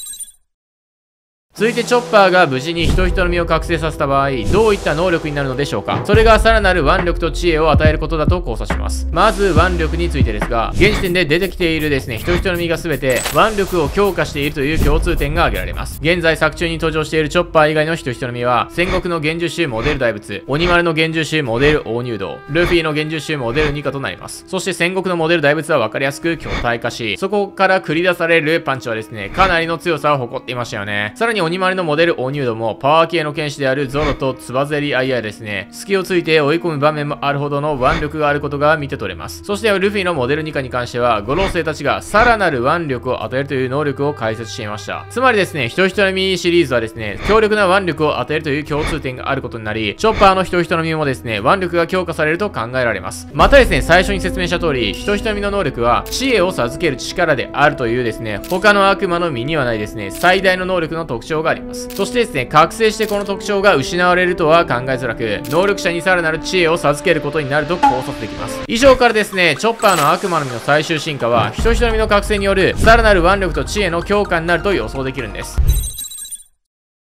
続いてチョッパーが無事に人々の実を覚醒させた場合、どういった能力になるのでしょうか。それがさらなる腕力と知恵を与えることだと考察します。まず腕力についてですが、現時点で出てきているですね、人々の実が全て腕力を強化しているという共通点が挙げられます。現在作中に登場しているチョッパー以外の人々の実は、戦国の幻獣種モデル大仏、鬼丸の幻獣種モデル大入道、ルフィの幻獣種モデルニカとなります。そして戦国のモデル大仏は分かりやすく巨体化し、そこから繰り出されるパンチはですね、かなりの強さを誇っていましたよね。さらに鬼丸のモデル大入道もパワー系の剣士であるゾロとつばぜり合いやですね、隙をついて追い込む場面もあるほどの腕力があることが見て取れます。そしてルフィのモデルニカに関しては、五老星たちがさらなる腕力を与えるという能力を解説していました。つまりですね、人々の実シリーズはですね、強力な腕力を与えるという共通点があることになり、チョッパーの人々の実もですね、腕力が強化されると考えられます。またですね、最初に説明した通り、人々の実の能力は知恵を授ける力であるというですね、他の悪魔の実にはないですね、最大の能力の特徴があります。そしてですね、覚醒してこの特徴が失われるとは考えづらく、能力者にさらなる知恵を授けることになると考察できます。以上からですね、チョッパーの悪魔の実の最終進化は、人々の実の覚醒によるさらなる腕力と知恵の強化になると予想できるんです。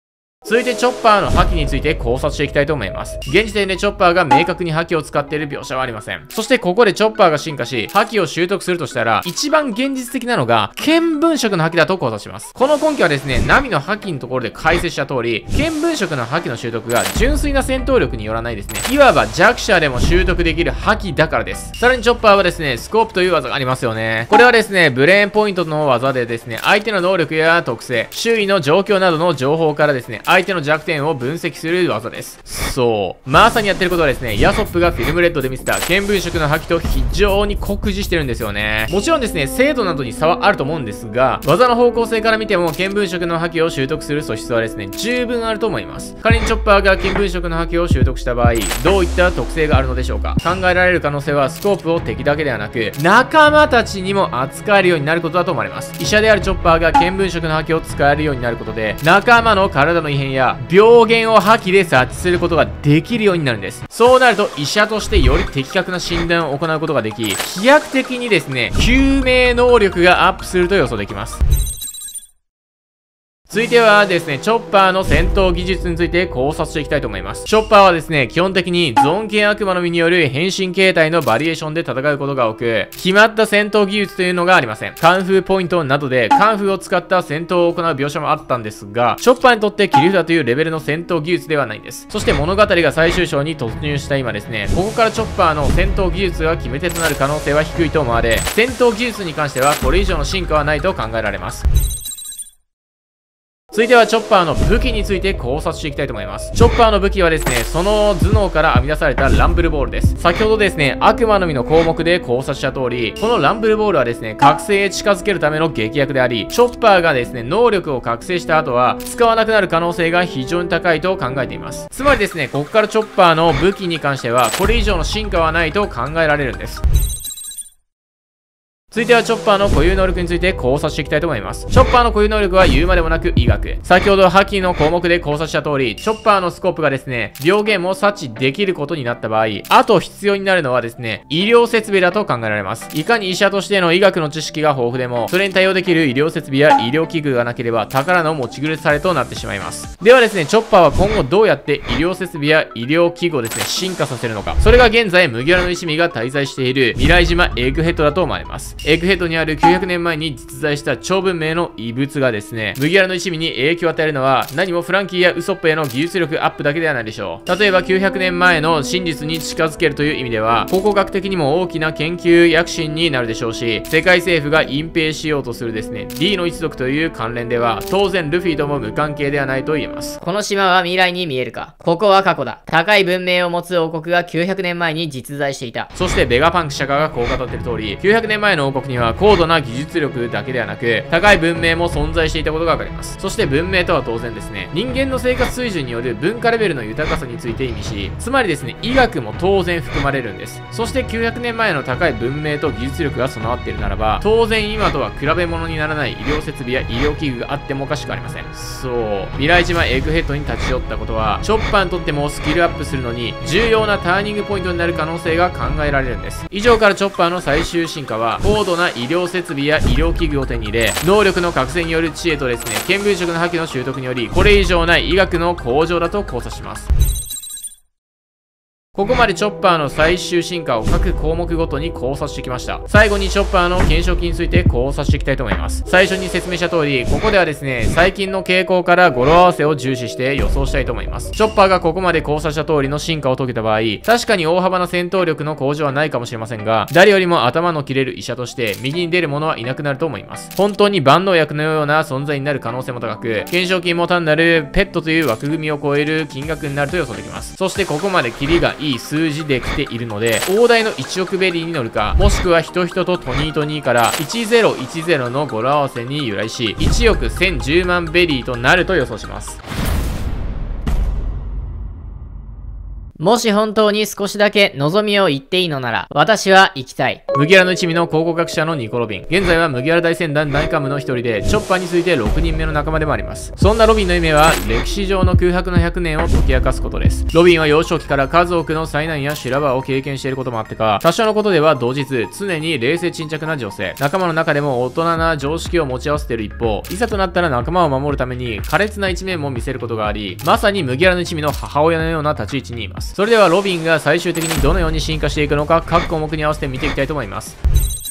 続いてチョッパーの覇気について考察していきたいと思います。現時点でチョッパーが明確に覇気を使っている描写はありません。そしてここでチョッパーが進化し、覇気を習得するとしたら、一番現実的なのが、見聞色の覇気だと考察します。この根拠はですね、ナミの覇気のところで解説した通り、見聞色の覇気の習得が純粋な戦闘力によらないですね。いわば弱者でも習得できる覇気だからです。さらにチョッパーはですね、スコープという技がありますよね。これはですね、ブレーンポイントの技でですね、相手の能力や特性、周囲の状況などの情報からですね、相手の弱点を分析する技です。そう。まさにやってることはですね、ヤソップがフィルムレッドで見せた見聞色の覇気と非常に酷似してるんですよね。もちろんですね、精度などに差はあると思うんですが、技の方向性から見ても見聞色の覇気を習得する素質はですね、十分あると思います。仮にチョッパーが見聞色の覇気を習得した場合、どういった特性があるのでしょうか。考えられる可能性は、スコープを敵だけではなく、仲間たちにも扱えるようになることだと思われます。医者であるチョッパーが見聞色の覇気を使えるようになることで、仲間の体の異変や病原を覇気で察知することができるようになるんです。そうなると医者としてより的確な診断を行うことができ、飛躍的にですね、救命能力がアップすると予想できます。続いてはですね、チョッパーの戦闘技術について考察していきたいと思います。チョッパーはですね、基本的にゾーン系悪魔の実による変身形態のバリエーションで戦うことが多く、決まった戦闘技術というのがありません。カンフーポイントなどでカンフーを使った戦闘を行う描写もあったんですが、チョッパーにとって切り札というレベルの戦闘技術ではないんです。そして物語が最終章に突入した今ですね、ここからチョッパーの戦闘技術が決め手となる可能性は低いと思われ、戦闘技術に関してはこれ以上の進化はないと考えられます。続いてはチョッパーの武器について考察していきたいと思います。チョッパーの武器はですね、その頭脳から編み出されたランブルボールです。先ほどですね、悪魔の実の項目で考察した通り、このランブルボールはですね、覚醒へ近づけるための劇薬であり、チョッパーがですね、能力を覚醒した後は、使わなくなる可能性が非常に高いと考えています。つまりですね、ここからチョッパーの武器に関しては、これ以上の進化はないと考えられるんです。続いてはチョッパーの固有能力について考察していきたいと思います。チョッパーの固有能力は言うまでもなく医学。先ほど覇気の項目で考察した通り、チョッパーのスコープがですね、病原も察知できることになった場合、あと必要になるのはですね、医療設備だと考えられます。いかに医者としての医学の知識が豊富でも、それに対応できる医療設備や医療器具がなければ宝の持ち腐れとなってしまいます。ではですね、チョッパーは今後どうやって医療設備や医療器具をですね、進化させるのか。それが現在、麦わらの一味が滞在している未来島エッグヘッドだと思われます。エッグヘッドにあるきゅうひゃくねんまえに実在した超文明の遺物がですね、麦わらの一味に影響を与えるのは何もフランキーやウソップへの技術力アップだけではないでしょう。例えばきゅうひゃくねんまえの真実に近づけるという意味では、考古学的にも大きな研究躍進になるでしょうし、世界政府が隠蔽しようとするですね、D の一族という関連では、当然ルフィとも無関係ではないと言えます。 この島は未来に見えるか。ここは過去だ。高い文明を持つ王国がきゅうひゃくねんまえに実在していた。 そしてベガパンク釈迦がこう語っている通り、きゅうひゃくねんまえの王国には高度な技術力だけではなく、高い文明も存在していたことがわかります。そして文明とは当然ですね、人間の生活水準による文化レベルの豊かさについて意味し、つまりですね、医学も当然含まれるんです。そしてきゅうひゃくねんまえの高い文明と技術力が備わっているならば、当然今とは比べ物にならない医療設備や医療器具があってもおかしくありません。そう、未来島エッグヘッドに立ち寄ったことは、チョッパーにとってもスキルアップするのに重要なターニングポイントになる可能性が考えられるんです。以上からチョッパーの最終進化は、高度な医療設備や医療器具を手に入れ、能力の覚醒による知恵とですね、見聞色の覇気の習得により、これ以上ない医学の向上だと考察します。ここまでチョッパーの最終進化を各項目ごとに考察してきました。最後にチョッパーの懸賞金について考察していきたいと思います。最初に説明した通り、ここではですね、最近の傾向から語呂合わせを重視して予想したいと思います。チョッパーがここまで考察した通りの進化を遂げた場合、確かに大幅な戦闘力の向上はないかもしれませんが、誰よりも頭の切れる医者として右に出る者はいなくなると思います。本当に万能薬のような存在になる可能性も高く、懸賞金も単なるペットという枠組みを超える金額になると予想できます。そしてここまでキリがいい数字で来ているので、大台のいちおくベリーに乗るか、もしくはヒトヒトとトニートニーからいちぜろいちぜろの語呂合わせに由来し、いちおくせんじゅうまんベリーとなると予想します。 もし本当に少しだけ望みを言っていいのなら、私は行きたい。 麦わらの一味の考古学者のニコ・ロビン。現在は麦わら大船団内幹部の一人で、チョッパーについてろくにんめの仲間でもあります。そんなロビンの夢は、歴史上の空白のひゃくねんを解き明かすことです。ロビンは幼少期から数多くの災難や修羅場を経験していることもあってか、多少のことでは同日、常に冷静沈着な女性。仲間の中でも大人な常識を持ち合わせている一方、いざとなったら仲間を守るために苛烈な一面も見せることがあり、まさに麦わらの一味の母親のような立ち位置にいます。それではロビンが最終的にどのように進化していくのか、各項目に合わせて見ていきたいと思います。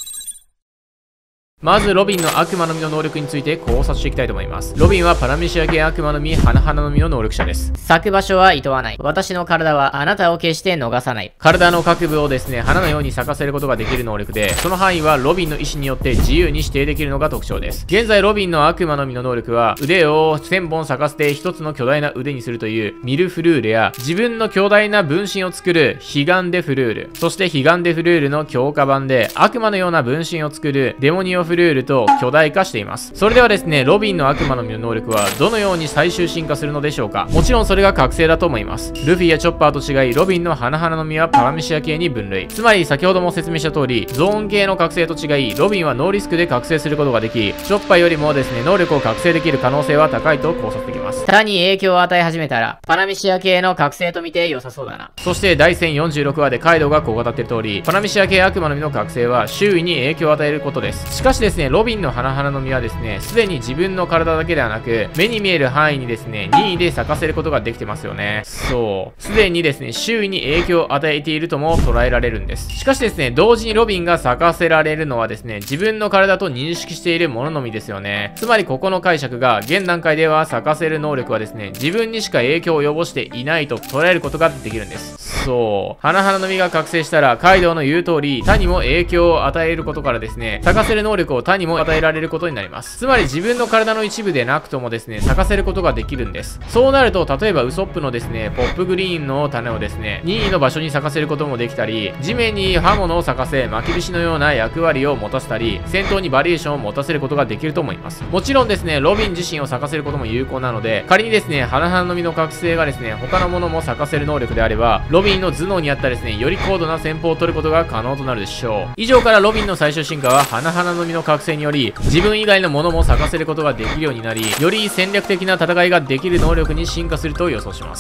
まず、ロビンの悪魔の実の能力について考察していきたいと思います。ロビンはパラメシア系悪魔の実、花々の実の能力者です。 咲く場所は厭わない。私の体はあなたを決して逃さない。 体の各部をですね、花のように咲かせることができる能力で、その範囲はロビンの意思によって自由に指定できるのが特徴です。現在、ロビンの悪魔の実の能力は、腕をせんぼん咲かせて一つの巨大な腕にするというミルフルーレや、自分の強大な分身を作るヒガンデフルール、そしてヒガンデフルールの強化版で、悪魔のような分身を作るデモニオフルールと巨大化しています。それではですね、ロビンの悪魔の実の能力はどのように最終進化するのでしょうか。もちろんそれが覚醒だと思います。ルフィやチョッパーと違い、ロビンの花々の実はパラメシア系に分類。つまり先ほども説明した通り、ゾーン系の覚醒と違い、ロビンはノーリスクで覚醒することができ、チョッパーよりもですね、能力を覚醒できる可能性は高いと考察できます。 他に影響を与え始めたら、パラメシア系の覚醒と見て良さそうだな。 そして第せんよんじゅうろくわでカイドウがこう語っている通り、パラメシア系悪魔の実の覚醒は周囲に影響を与えることです。しかしですね、ロビンの花々の実はですね、すでに自分の体だけではなく、目に見える範囲にですね、任意で咲かせることができてますよね。そう。すでにですね、周囲に影響を与えているとも捉えられるんです。しかしですね、同時にロビンが咲かせられるのはですね、自分の体と認識しているもののみですよね。つまりここの解釈が、現段階では咲かせる能力はですね、自分にしか影響を及ぼしていないと捉えることができるんです。そう。花々の実が覚醒したら、カイドウの言う通り、他にも影響を与えることからですね、咲かせる能力を他にも与えられることになります。つまり自分の体の一部でなくともですね、咲かせることができるんです。そうなると、例えばウソップのですね、ポップグリーンの種をですね、任意の場所に咲かせることもできたり、地面に刃物を咲かせ、巻き菱のような役割を持たせたり、戦闘にバリエーションを持たせることができると思います。もちろんですね、ロビン自身を咲かせることも有効なので、仮にですね、花々の実の覚醒がですね、他のものも咲かせる能力であれば、ロビンの頭脳にあったですね、より高度な戦法を取ることが可能となるでしょう。以上からロビンの最終進化は、花々の実の覚醒により、自分以外のものも咲かせることができるようになり、より戦略的な戦いができる能力に進化すると予想します。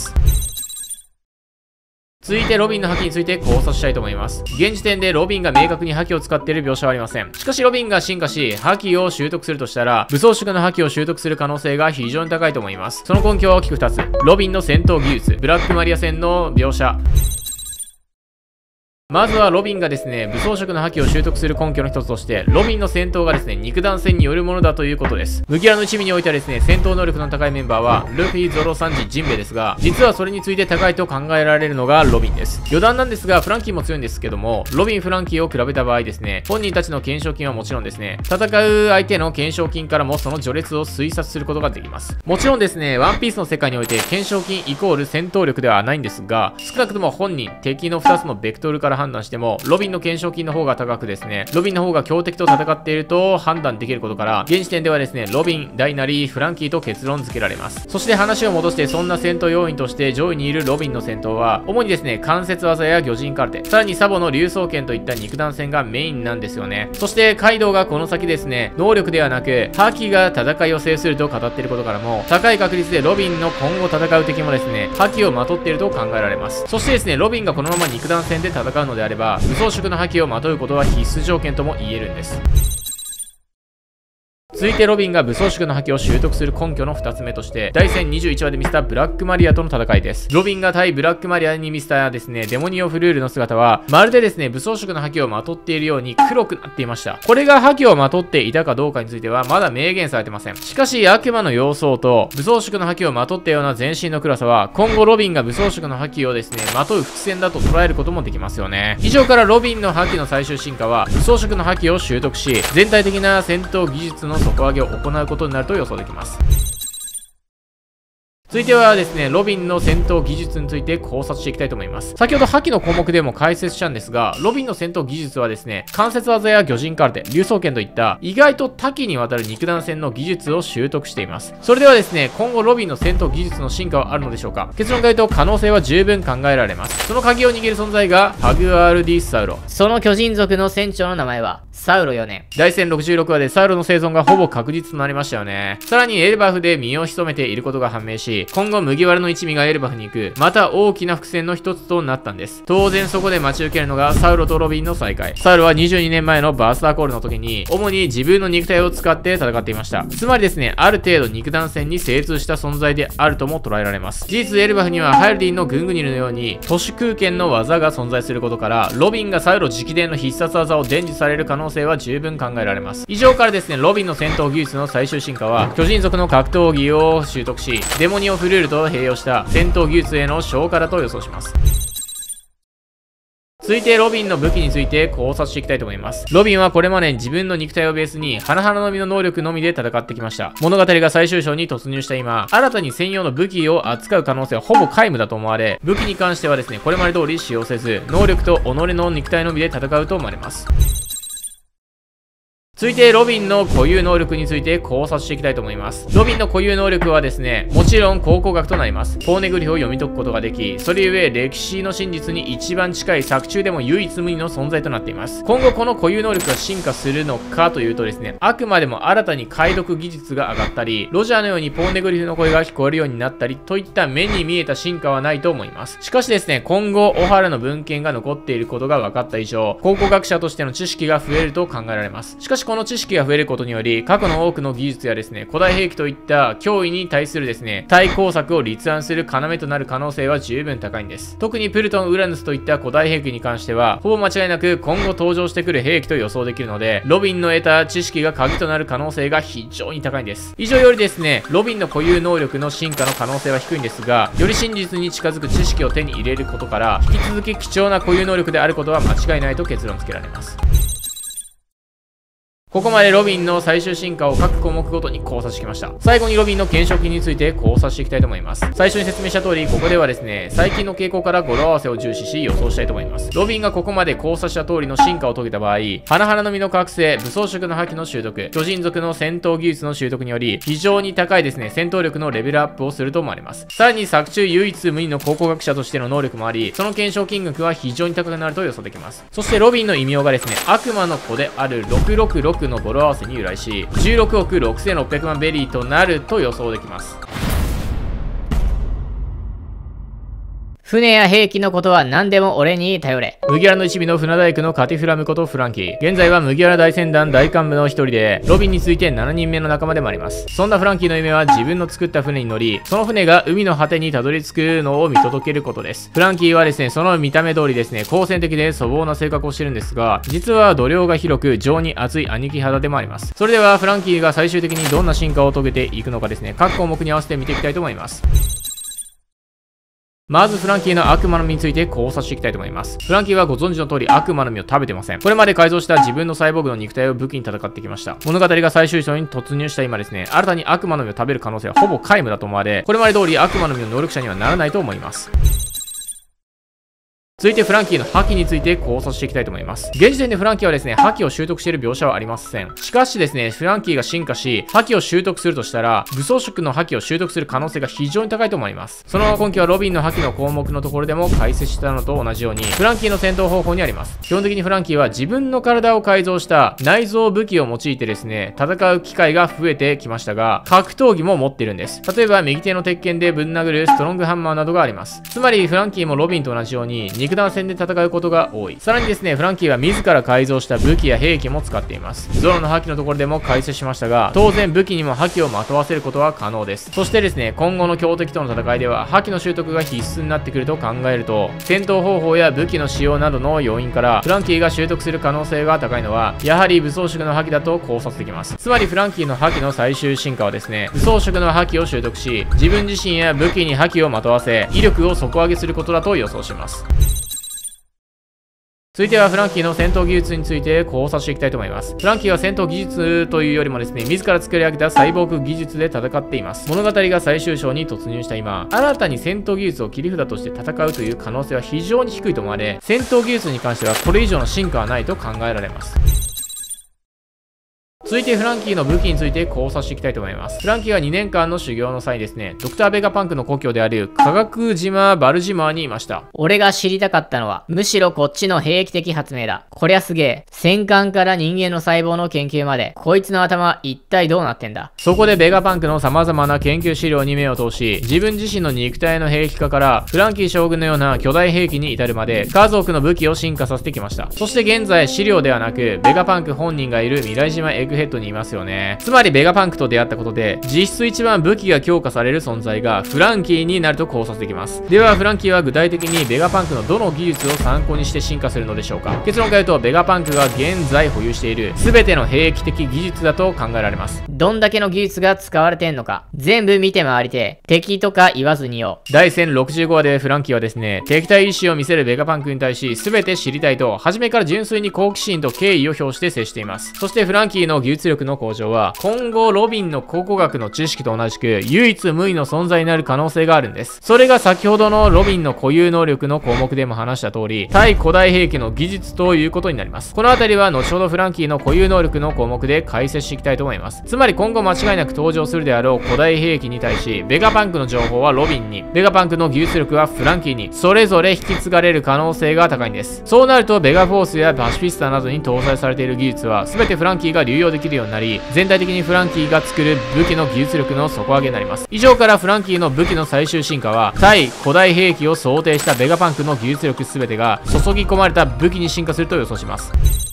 続いてロビンの覇気について考察したいと思います。現時点でロビンが明確に覇気を使っている描写はありません。しかしロビンが進化し、覇気を習得するとしたら、武装色の覇気を習得する可能性が非常に高いと思います。その根拠は大きくふたつ。ロビンの戦闘技術、ブラックマリア戦の描写。まずはロビンがですね、武装色の覇気を習得する根拠の一つとして、ロビンの戦闘がですね、肉弾戦によるものだということです。麦わらの一味においてはですね、戦闘能力の高いメンバーは、ルフィ、ゾロ、サンジ、ジンベエですが、実はそれについて高いと考えられるのがロビンです。余談なんですが、フランキーも強いんですけども、ロビン、フランキーを比べた場合ですね、本人たちの懸賞金はもちろんですね、戦う相手の懸賞金からもその序列を推察することができます。もちろんですね、ワンピースの世界において懸賞金イコール戦闘力ではないんですが、少なくとも本人、敵のふたつのベクトルから判断しても、ロビンの懸賞金の方が高くですね、ロビンの方が強敵と戦っていると判断できることから、現時点ではですね、ロビン、ダイナリー、フランキーと結論付けられます。そして話を戻して、そんな戦闘要員として上位にいるロビンの戦闘は、主にですね、関節技や魚人カルテ、さらにサボの竜双剣といった肉弾戦がメインなんですよね。そしてカイドウがこの先ですね、能力ではなく、覇気が戦いを制すると語っていることからも、高い確率でロビンの今後戦う敵もですね、覇気をまとっていると考えられます。そしてですね、ロビンがこのまま肉弾戦で戦うのであれば、武装色の覇気をまとうことは必須条件とも言えるんです。続いてロビンが武装色の覇気を習得する根拠のふたつめとして、だいせんにじゅういちわで見せたブラックマリアとの戦いです。ロビンが対ブラックマリアに見せたですね、デモニオフルールの姿は、まるでですね、武装色の覇気をまとっているように黒くなっていました。これが覇気をまとっていたかどうかについては、まだ明言されてません。しかし、悪魔の様相と武装色の覇気をまとったような全身の暗さは、今後ロビンが武装色の覇気をですね、まとう伏線だと捉えることもできますよね。以上からロビンの覇気の最終進化は、武装色の覇気を習得し、全体的な戦闘技術の底上げを行うことになると予想できます。 続いてはですね、ロビンの戦闘技術について考察していきたいと思います。先ほど覇気の項目でも解説したんですが、ロビンの戦闘技術はですね、関節技や魚人空手、竜双剣といった意外と多岐にわたる肉弾戦の技術を習得しています。それではですね、今後ロビンの戦闘技術の進化はあるのでしょうか？結論から言うと可能性は十分考えられます。その鍵を握る存在がハグアールディサウロ。 その巨人族の船長の名前はサウロよね。 大戦ろくじゅうろくわでサウロの生存がほぼ確実となりましたよね。さらにエルバフで身を潜めていることが判明し、今後麦わらの一味がエルバフに行く、また大きな伏線の一つとなったんです。当然そこで待ち受けるのがサウロとロビンの再会。サウロはにじゅうにねんまえのバースターコールの時に、主に自分の肉体を使って戦っていました。つまりですね、ある程度肉弾戦に精通した存在であるとも捉えられます。事実エルバフにはハイルディンのグングニルのように都市空間の技が存在することから、ロビンがサウロ直伝の必殺技を伝授される可能性は十分考えられます。以上からですね、ロビンの戦闘技術の最終進化は、巨人族の格闘技を習得し、デモニオフルールと併用した戦闘技術への昇華だと予想します。続いてロビンの武器について考察していきたいと思います。ロビンはこれまでに自分の肉体をベースに花々の実の能力のみで戦ってきました。物語が最終章に突入した今、新たに専用の武器を扱う可能性はほぼ皆無だと思われ、武器に関してはですね、これまで通り使用せず、能力と己の肉体のみで戦うと思われます。続いてロビンの固有能力について考察していきたいと思います。ロビンの固有能力はですね、もちろん考古学となります。ポーネグリフを読み解くことができ、それゆえ歴史の真実に一番近い作中でも唯一無二の存在となっています。今後この固有能力が進化するのかというとですね、あくまでも新たに解読技術が上がったり、ロジャーのようにポーネグリフの声が聞こえるようになったりといった目に見えた進化はないと思います。しかしですね、今後オハラの文献が残っていることが分かった以上、考古学者としての知識が増えると考えられます。しかしこの知識が増えることにより、過去の多くの技術やですね、古代兵器といった脅威に対するですね、対抗策を立案する要となる可能性は十分高いんです。特にプルトン、ウラヌスといった古代兵器に関しては、ほぼ間違いなく今後登場してくる兵器と予想できるので、ロビンの得た知識が鍵となる可能性が非常に高いんです。以上よりですね、ロビンの固有能力の進化の可能性は低いんですが、より真実に近づく知識を手に入れることから、引き続き貴重な固有能力であることは間違いないと結論付けられます。ここまでロビンの最終進化を各項目ごとに考察してきました。最後にロビンの懸賞金について考察していきたいと思います。最初に説明した通り、ここではですね、最近の傾向から語呂合わせを重視し予想したいと思います。ロビンがここまで考察した通りの進化を遂げた場合、花々の実の覚醒、武装色の覇気の習得、巨人族の戦闘技術の習得により、非常に高いですね、戦闘力のレベルアップをすると思われます。さらに作中唯一無二の考古学者としての能力もあり、その懸賞金額は非常に高くなると予想できます。そしてロビンの異名がですね、悪魔の子であるろくろくろくの語呂合わせに由来し、じゅうろくおくろくせんろっぴゃくまんベリーとなると予想できます。 船や兵器のことは何でも俺に頼れ。 麦わらの一味の船大工のカティフラムことフランキー。現在は麦わら大船団大幹部の一人で、ロビンについてしちにんめの仲間でもあります。そんなフランキーの夢は自分の作った船に乗り、その船が海の果てにたどり着くのを見届けることです。フランキーはですね、その見た目通りですね、好戦的で粗暴な性格をしてるんですが、実は度量が広く情に熱い兄貴肌でもあります。それではフランキーが最終的にどんな進化を遂げていくのかですね、各項目に合わせて見ていきたいと思います。まずフランキーの悪魔の実について考察していきたいと思います。フランキーはご存知の通り悪魔の実を食べてません。これまで改造した自分のサイボーグの肉体を武器に戦ってきました。物語が最終章に突入した今ですね、新たに悪魔の実を食べる可能性はほぼ皆無だと思われ、これまで通り悪魔の実の能力者にはならないと思います。続いてフランキーの覇気について考察していきたいと思います。現時点でフランキーはですね、覇気を習得している描写はありません。しかしですね、フランキーが進化し、覇気を習得するとしたら、武装色の覇気を習得する可能性が非常に高いと思います。その根拠はロビンの覇気の項目のところでも解説したのと同じように、フランキーの戦闘方法にあります。基本的にフランキーは自分の体を改造した内臓武器を用いてですね、戦う機会が増えてきましたが、格闘技も持っているんです。例えば右手の鉄拳でぶん殴るストロングハンマーなどがあります。つまりフランキーもロビンと同じように肉弾戦で戦うことが多い。さらにですね、フランキーは自ら改造した武器や兵器も使っています。ゾロの覇気のところでも解説しましたが、当然武器にも覇気をまとわせることは可能です。そしてですね、今後の強敵との戦いでは覇気の習得が必須になってくると考えると、戦闘方法や武器の使用などの要因からフランキーが習得する可能性が高いのは、やはり武装色の覇気だと考察できます。つまりフランキーの覇気の最終進化はですね、武装色の覇気を習得し、自分自身や武器に覇気をまとわせ、威力を底上げすることだと予想します。 続いてはフランキーの戦闘技術について考察していきたいと思います。フランキーは戦闘技術というよりもですね、自ら作り上げたサイボーグ技術で戦っています。物語が最終章に突入した今、新たに戦闘技術を切り札として戦うという可能性は非常に低いと思われ、戦闘技術に関してはこれ以上の進化はないと考えられます。続いてフランキーの武器について考察していきたいと思います。フランキーはにねんかんの修行の際ですね、ドクター・ベガパンクの故郷である科学島バルジマーにいました。 俺が知りたかったのは、むしろこっちの兵器的発明だ。こりゃすげえ。戦艦から人間の細胞の研究まで、こいつの頭一体どうなってんだ。 そこでベガパンクの様々な研究資料に目を通し、自分自身の肉体の兵器化からフランキー将軍のような巨大兵器に至るまで数多くの武器を進化させてきました。そして現在資料ではなく、ベガパンク本人がいる未来島エッグヘッドにいますよね。つまりベガパンクと出会ったことで実質一番武器が強化される存在がフランキーになると考察できます。ではフランキーは具体的にベガパンクのどの技術を参考にして進化するのでしょうか。結論から言うとベガパンクが現在保有している全ての兵器的技術だと考えられます。 どんだけの技術が使われてんのか全部見て回りて敵とか言わずによ。 だいせんろくじゅうごわでフランキーはですね、敵対意志を見せるベガパンクに対し全て知りたいと初めから純粋に好奇心と敬意を表して接しています。そしてフランキーの技術力の向上は今後ロビンの考古学の知識と同じく唯一無二の存在になる可能性があるんです。それが先ほどのロビンの固有能力の項目でも話した通り、対古代兵器の技術ということになります。このあたりは後ほどフランキーの固有能力の項目で解説していきたいと思います。つまり今後間違いなく登場するであろう古代兵器に対し、ベガパンクの情報はロビンに、ベガパンクの技術力はフランキーに、それぞれ引き継がれる可能性が高いんです。そうなるとベガフォースやパシフィスタなどに搭載されている技術は全てフランキーが流用できるようになり、全体的にフランキーが作る武器の技術力の底上げになります。以上からフランキーの武器の最終進化は対古代兵器を想定したベガパンクの技術力全てが注ぎ込まれた武器に進化すると予想します。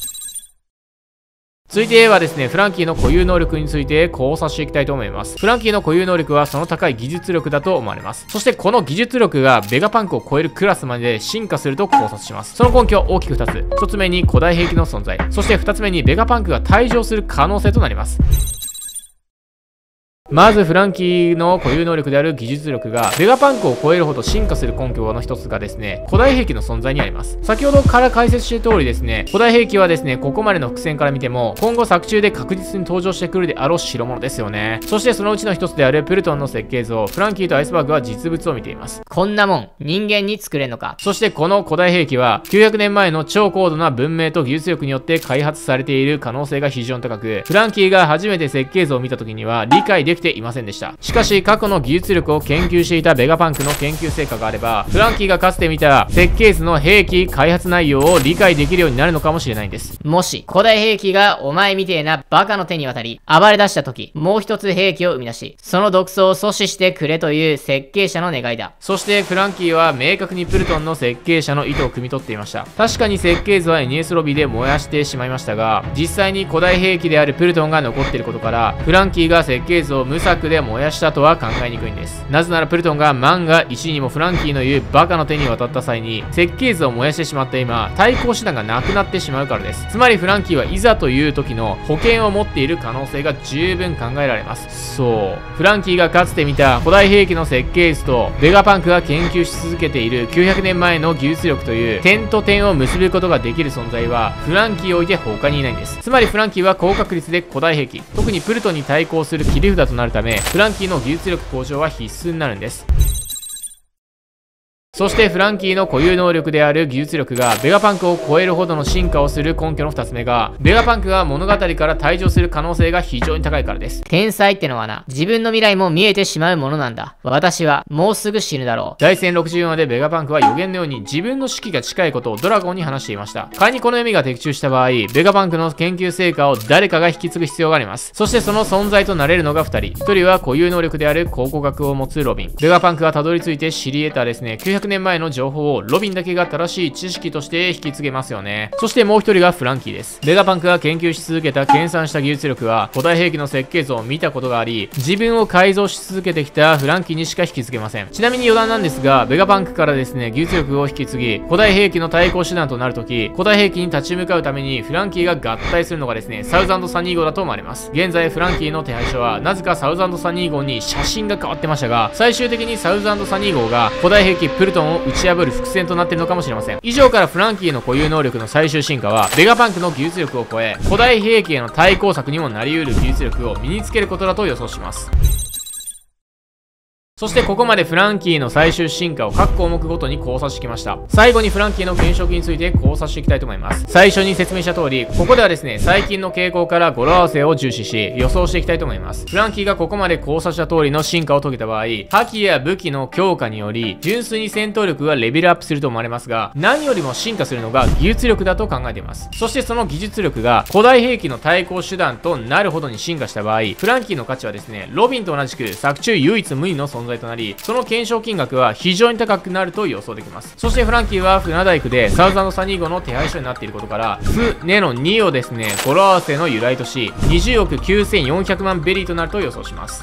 続いてはですね、フランキーの固有能力について考察していきたいと思います。フランキーの固有能力はその高い技術力だと思われます。そしてこの技術力がベガパンクを超えるクラスまで進化すると考察します。その根拠は大きくふたつ。ひとつめに古代兵器の存在。そしてふたつめにベガパンクが退場する可能性となります。まずフランキーの固有能力である技術力がベガパンクを超えるほど進化する根拠の一つがですね、古代兵器の存在にあります。先ほどから解説している通りですね、古代兵器はですね、ここまでの伏線から見ても今後作中で確実に登場してくるであろう代物ですよね。そしてそのうちの一つであるプルトンの設計図をフランキーとアイスバーグは実物を見ています。 こんなもん人間に作れんのか。 そしてこの古代兵器はきゅうひゃくねんまえの超高度な文明と技術力によって開発されている可能性が非常に高く、フランキーが初めて設計図を見た時には理解できていませんでした。しかし過去の技術力を研究していたベガパンクの研究成果があれば、フランキーがかつて見た設計図の兵器開発内容を理解できるようになるのかもしれないんです。 もし古代兵器がお前みてえなバカの手に渡り暴れ出した時、もう一つ兵器を生み出し、その独走を阻止してくれという設計者の願いだ。 そしてフランキーは明確にプルトンの設計者の意図を汲み取っていました。確かに設計図は エヌエス ロビーで燃やしてしまいましたが、実際に古代兵器であるプルトンが残っていることから、フランキーが設計図を無策で燃やしたとは考えにくいんです。なぜならプルトンが万が一にもフランキーの言うバカの手に渡った際に設計図を燃やしてしまった今、対抗手段がなくなってしまうからです。つまりフランキーはいざという時の保険を持っている可能性が十分考えられます。そうフランキーがかつて見た古代兵器の設計図とベガパンクが研究し続けているきゅうひゃくねんまえの技術力という点と点を結ぶことができる存在はフランキーを置いて他にいないんです。つまりフランキーは高確率で古代兵器、特にプルトンに対抗する切り札となるため、フランキーの技術力向上は必須になるんです。そしてフランキーの固有能力である技術力がベガパンクを超えるほどの進化をする根拠のふたつめが、ベガパンクが物語から退場する可能性が非常に高いからです。 天才ってのはな、自分の未来も見えてしまうものなんだ。私はもうすぐ死ぬだろう。 だいせんろくじゅうよんわでベガパンクは予言のように自分の死期が近いことをドラゴンに話していました。仮にこの読みが的中した場合、ベガパンクの研究成果を誰かが引き継ぐ必要があります。そしてその存在となれるのがふたり。ひとりは固有能力である考古学を持つロビン。ベガパンクがたどり着いて知り得たですね、きゅうひゃくねんまえの情報をロビンだけが正しい知識として引き継げますよね。そしてもう一人がフランキーです。ベガパンクが研究し続けた研鑽した技術力は古代兵器の設計図を見たことがあり、自分を改造し続けてきたフランキーにしか引き継げません。ちなみに余談なんですが、ベガパンクからですね、技術力を引き継ぎ古代兵器の対抗手段となるとき、古代兵器に立ち向かうためにフランキーが合体するのがですね、サウザンドサニー号だと思われます。現在フランキーの手配書はなぜかサウザンドサニー号に写真が変わってましたが、最終的にサウザンドサニー号が古代兵器プルトントンを打ち破る伏線となっているのかもしれません。以上からフランキーの固有能力の最終進化はベガパンクの技術力を超え、古代兵器への対抗策にもなり得る技術力を身につけることだと予想します。そしてここまでフランキーの最終進化を各項目ごとに考察してきました。最後にフランキーの現職について考察していきたいと思います。最初に説明した通り、ここではですね、最近の傾向から語呂合わせを重視し、予想していきたいと思います。フランキーがここまで考察した通りの進化を遂げた場合、覇気や武器の強化により、純粋に戦闘力がレベルアップすると思われますが、何よりも進化するのが技術力だと考えています。そしてその技術力が古代兵器の対抗手段となるほどに進化した場合、フランキーの価値はですね、ロビンと同じく作中唯一無二の存在となり、その検証金額は非常に高くなると予想できます。そしてフランキーは船大工でサウザンドサニー号の手配書になっていることから、フネのにをですね、語呂合わせの由来とし、にじゅうおくきゅうせんよんひゃくまんベリーとなると予想します。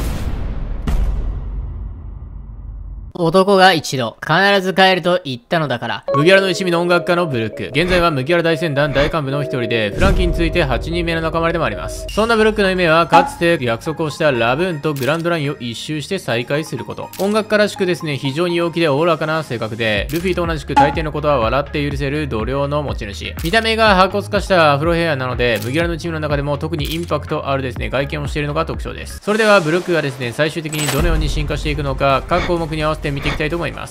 男が一度、必ず帰ると言ったのだから。 麦わらの一味の音楽家のブルック。現在は麦わら大船団大幹部の一人で、フランキーについてはちにんめの仲間でもあります。そんなブルックの夢は、かつて約束をしたラブーンとグランドラインを一周して再会すること。音楽家らしくですね、非常に陽気でおおらかな性格で、ルフィと同じく大抵のことは笑って許せる度量の持ち主。見た目が白骨化したアフロヘアなので、麦わらの一味の中でも特にインパクトあるですね、外見をしているのが特徴です。それではブルックがですね、最終的にどのように進化していくのか、各項目に合わせて見ていきたいと思います。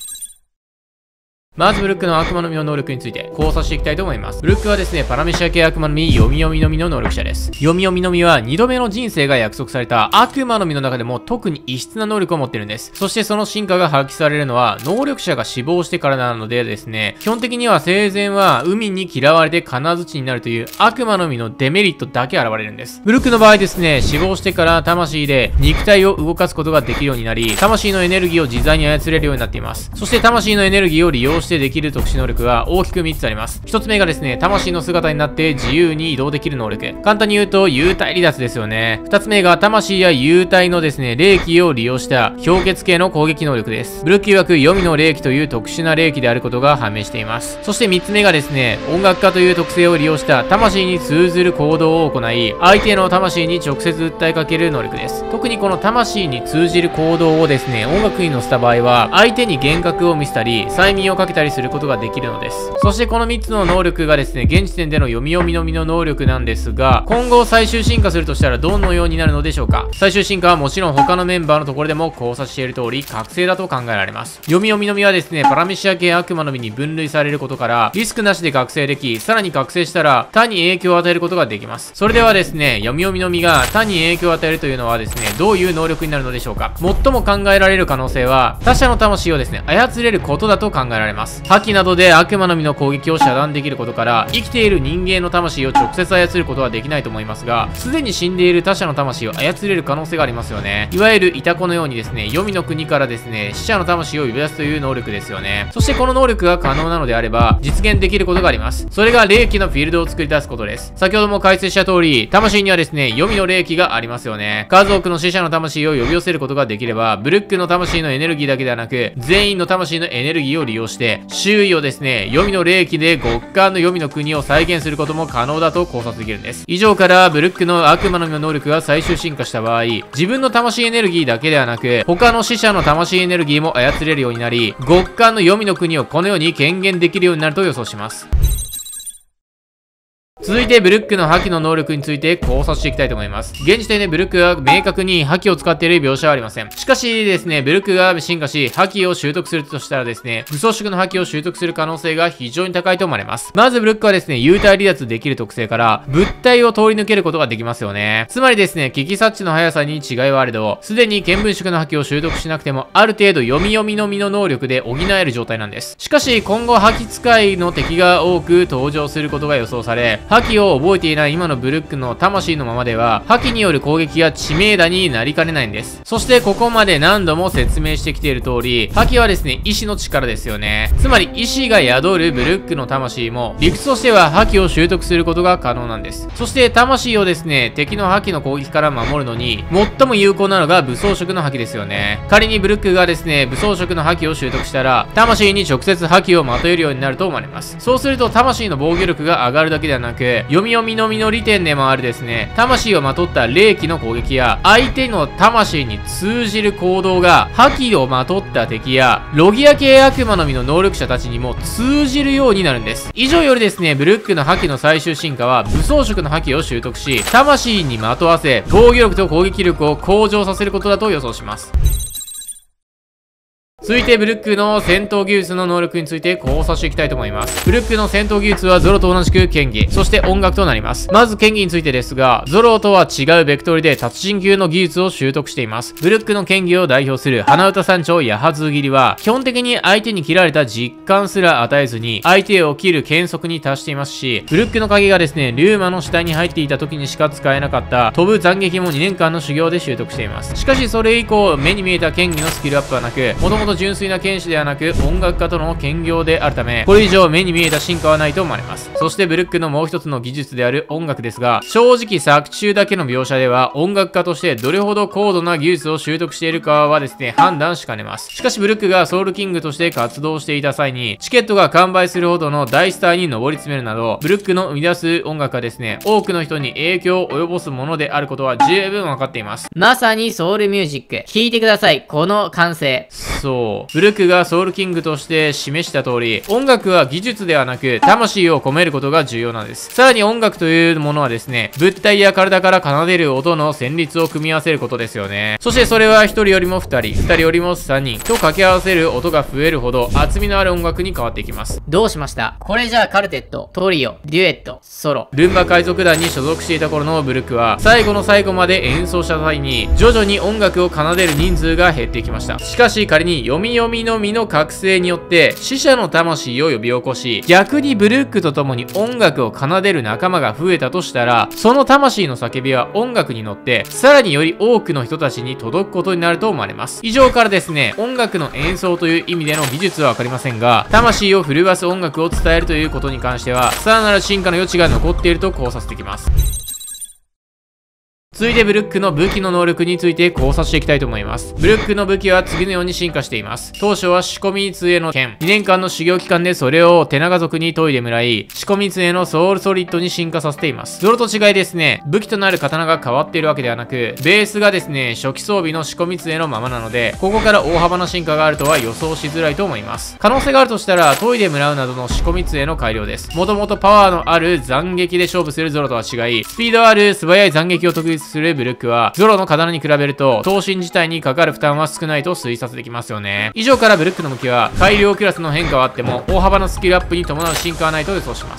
まずブルックの悪魔の実の能力について考察していきたいと思います。ブルックはですね、パラメシア系悪魔の実、読み読みの実の能力者です。読み読みの実はにどめの人生が約束された悪魔の実の中でも特に異質な能力を持っているんです。そしてその進化が発揮されるのは能力者が死亡してからなのでですね、基本的には生前は海に嫌われて金槌になるという悪魔の実のデメリットだけ現れるんです。ブルックの場合ですね、死亡してから魂で肉体を動かすことができるようになり、魂のエネルギーを自在に操れるようになっています。そして魂のエネルギーを利用してできる特殊能力は大きくみっつあります。ひとつめがですね、魂の姿になって自由に移動できる能力。簡単に言うと幽体離脱ですよね。ふたつめが魂や幽体のですね、霊気を利用した氷結系の攻撃能力です。ブルック曰く黄泉の霊気という特殊な霊気であることが判明しています。そしてみっつめがですね、音楽家という特性を利用した魂に通ずる行動を行い、相手の魂に直接訴えかける能力です。特にこの魂に通じる行動をですね、音楽に乗せた場合は相手に幻覚を見せたり催眠をかけたりすることができるのです。そしてこのみっつの能力がですね、現時点での読み読みのみの能力なんですが、今後最終進化するとしたらどのようになるのでしょうか。最終進化はもちろん他のメンバーのところでも考察している通り覚醒だと考えられます。読み読みのみはですね、パラメシア系悪魔の実に分類されることからリスクなしで覚醒でき、さらに覚醒したら他に影響を与えることができます。それではですね、読み読みのみが他に影響を与えるというのはですね、どういう能力になるのでしょうか。最も考えられる可能性は他者の魂をですね、操れることだと考えられます。覇気などで悪魔の実の攻撃を遮断できることから、生きている人間の魂を直接操ることはできないと思いますが、すでに死んでいる他者の魂を操れる可能性がありますよね。いわゆるイタコのようにですね、黄泉の国からですね、死者の魂を呼び出すという能力ですよね。そしてこの能力が可能なのであれば実現できることがあります。それが霊気のフィールドを作り出すことです。先ほども解説した通り、魂にはですね、黄泉の霊気がありますよね。数多くの死者の魂を呼び寄せることができれば、ブルックの魂のエネルギーだけではなく、全員の魂のエネルギーを利用して周囲をですね、黄泉の霊気で極寒の黄泉の国を再現することも可能だと考察できるんです。以上からブルックの悪魔の実の能力が最終進化した場合、自分の魂エネルギーだけではなく他の死者の魂エネルギーも操れるようになり、極寒の黄泉の国をこのように権限できるようになると予想します。続いてブルックの覇気の能力について考察していきたいと思います。現時点でブルックが明確に覇気を使っている描写はありません。しかしですね、ブルックが進化し覇気を習得するとしたらですね、武装色の覇気を習得する可能性が非常に高いと思われます。まずブルックはですね、幽体離脱できる特性から物体を通り抜けることができますよね。つまりですね、危機察知の速さに違いはあれど、すでに見聞色の覇気を習得しなくてもある程度読み読みの実の能力で補える状態なんです。しかし今後覇気使いの敵が多く登場することが予想され、覇気を覚えている今のブルックの魂のままでは覇気による攻撃が致命打になりかねないんです。そしてここまで何度も説明してきている通り、覇気はですね、意志の力ですよね。つまり意志が宿るブルックの魂も理屈としては覇気を習得することが可能なんです。そして魂をですね、敵の覇気の攻撃から守るのに最も有効なのが武装色の覇気ですよね。仮にブルックがですね、武装色の覇気を習得したら魂に直接覇気をまとえるようになると思われます。そうすると魂の防御力が上がるだけではなく、 く、読み読みのみの利点でもあるですね、魂をまとった霊気の攻撃や、相手の魂に通じる行動が、覇気をまとった敵や、ロギア系悪魔の実の能力者たちにも通じるようになるんです。以上よりですね、ブルックの覇気の最終進化は、武装色の覇気を習得し、魂にまとわせ、防御力と攻撃力を向上させることだと予想します。続いてブルックの戦闘技術の能力について考察していきたいと思います。ブルックの戦闘技術はゾロと同じく剣技、そして音楽となります。まず剣技についてですが、ゾロとは違うベクトルで達人級の技術を習得しています。ブルックの剣技を代表する花歌山頂ヤハズ切りは、基本的に相手に切られた実感すら与えずに、相手を切る剣速に達していますし、ブルックの鍵がですね、リューマの死体に入っていた時にしか使えなかった飛ぶ斬撃もにねんかんの修行で習得しています。しかしそれ以降、目に見えた剣技のスキルアップはなく、もともと純粋な剣士ではなく音楽家との兼業であるため、これ以上目に見えた進化はないと思われます。そしてブルックのもう一つの技術である音楽ですが、正直作中だけの描写では音楽家としてどれほど高度な技術を習得しているかはですね、判断しかねます。しかしブルックがソウルキングとして活動していた際に、チケットが完売するほどの大スターに上り詰めるなど、ブルックの生み出す音楽はですね、多くの人に影響を及ぼすものであることは十分わかっています。 まさにソウルミュージック。聞いてください。この完成。 そう。ブルックがソウルキングとして示した通り、音楽は技術ではなく、魂を込めることが重要なんです。さらに音楽というものはですね、物体や体から奏でる音の旋律を組み合わせることですよね。そしてそれはひとりよりもふたり、ふたりよりもさんにんと掛け合わせる音が増えるほど厚みのある音楽に変わっていきます。 どうしました？これじゃあカルテット、トリオ、デュエット、ソロ。 ルンバ海賊団に所属していた頃のブルックは、最後の最後まで演奏した際に、徐々に音楽を奏でる人数が減っていきました。しかし仮に読み読みのみの覚醒によって死者の魂を呼び起こし、逆にブルックと共に音楽を奏でる仲間が増えたとしたら、その魂の叫びは音楽に乗ってさらにより多くの人たちに届くことになると思われます。以上からですね、音楽の演奏という意味での技術はわかりませんが、魂を震わす音楽を伝えるということに関しては、さらなる進化の余地が残っていると考察できます。続いてブルックの武器の能力について考察していきたいと思います。ブルックの武器は次のように進化しています。当初は仕込み杖の剣。にねんかんの修行期間でそれを手長族に研いでもらい、仕込み杖のソウルソリッドに進化させています。ゾロと違いですね、武器となる刀が変わっているわけではなく、ベースがですね、初期装備の仕込み杖のままなので、ここから大幅な進化があるとは予想しづらいと思います。可能性があるとしたら、研いでもらうなどの仕込み杖の改良です。もともとパワーのある斬撃で勝負するゾロとは違い、スピードある素早い斬撃を得意するブルックは、ゾロの刀に比べると、刀身自体にかかる負担は少ないと推察できますよね。以上からブルックの武器は、改良クラスの変化はあっても、大幅なスキルアップに伴う進化はないと予想します。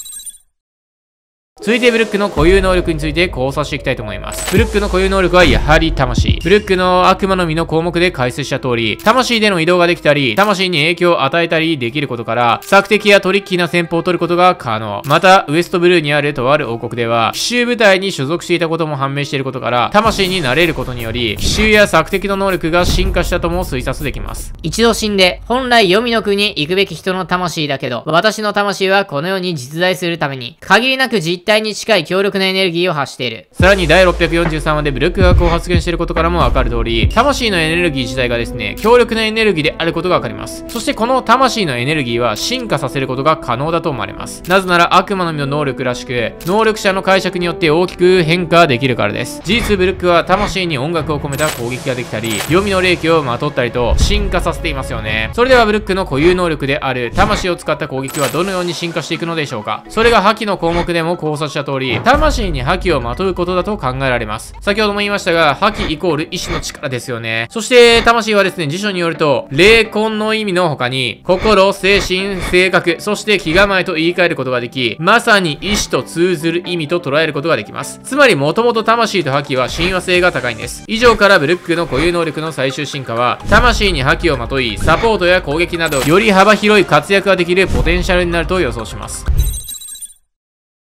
続いてブルックの固有能力について考察していきたいと思います。ブルックの固有能力はやはり魂。ブルックの悪魔の実の項目で解説した通り、魂での移動ができたり、魂に影響を与えたりできることから、索敵やトリッキーな戦法を取ることが可能。また、ウエストブルーにあるとある王国では、奇襲部隊に所属していたことも判明していることから、魂になれることにより、奇襲や索敵の能力が進化したとも推察できます。 一度死んで、本来黄泉の国に行くべき人の魂だけど、私の魂はこの世に実在するために、限りなく実体に近い強力なエネルギーを発している。 さらにだいろっぴゃくよんじゅうさんわでブルックがこう発言していることからもわかる通り、魂のエネルギー自体がですね、強力なエネルギーであることがわかります。そしてこの魂のエネルギーは進化させることが可能だと思われます。なぜなら悪魔の実の能力らしく、能力者の解釈によって大きく変化できるからです。事実ブルックは魂に音楽を込めた攻撃ができたり、黄泉の霊気をまとったりと進化させていますよね。それではブルックの固有能力である魂を使った攻撃はどのように進化していくのでしょうか。それが覇気の項目でも考察した通り、魂に覇気をまとうことだと考えられます。先ほども言いましたが、覇気イコール意志の力ですよね。そして魂はですね、辞書によると、霊魂の意味の他に、心、精神、性格、そして気構えと言い換えることができ、まさに意志と通ずる意味と捉えることができます。つまり、もともと魂と覇気は親和性が高いんです。以上からブルックの固有能力の最終進化は、魂に覇気をまとい、サポートや攻撃など、より幅広い活躍ができるポテンシャルになると予想します。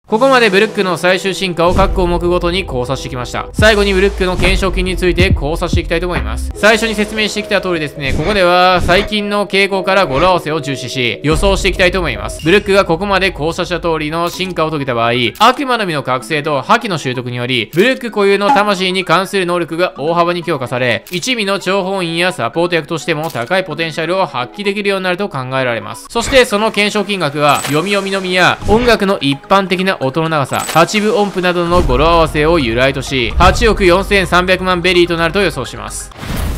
ここまでブルックの最終進化を各項目ごとに考察してきました。最後にブルックの懸賞金について考察していきたいと思います。最初に説明してきた通りですね、ここでは最近の傾向から語呂合わせを重視し、予想していきたいと思います。ブルックがここまで考察した通りの進化を遂げた場合、悪魔の実の覚醒と覇気の習得により、ブルック固有の魂に関する能力が大幅に強化され、一味の諜報員やサポート役としても高いポテンシャルを発揮できるようになると考えられます。そしてその懸賞金額は、読み読みの実や音楽の一般的な音の長さ、はちぶ音符などの語呂合わせを由来とし、はちおくよんせんさんびゃくまんベリーとなると予想します。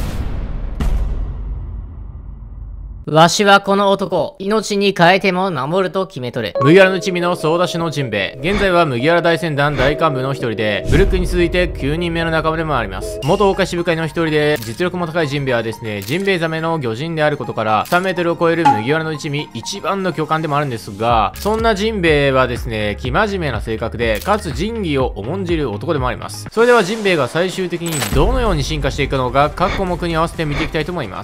わしはこの男を命に変えても守ると決めとる。 麦わらの一味の総出しのジンベエ。現在は麦わら大船団大幹部の一人で、ブルックに続いてきゅうにんめの仲間でもあります。元大岡支部会の一人で、実力も高いジンベエはですね、ジンベエザメの魚人であることから、さんメートルを超える麦わらの一味一番の巨漢でもあるんですが、そんなジンベエはですね、生真面目な性格で、かつ仁義を重んじる男でもあります。それではジンベエが最終的にどのように進化していくのか、各項目に合わせて見ていきたいと思います。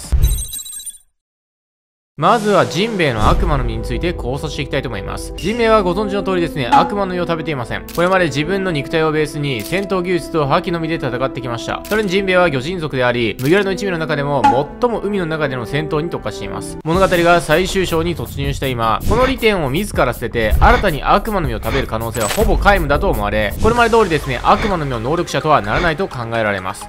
まずはジンベエの悪魔の実について考察していきたいと思います。ジンベエはご存知の通りですね、悪魔の実を食べていません。これまで自分の肉体をベースに戦闘技術と覇気の実で戦ってきました。それにジンベエは魚人族であり、麦わらの一味の中でも最も海の中での戦闘に特化しています。物語が最終章に突入した今、この利点を自ら捨てて、新たに悪魔の実を食べる可能性はほぼ皆無だと思われ、これまで通りですね、悪魔の実の能力者とはならないと考えられます。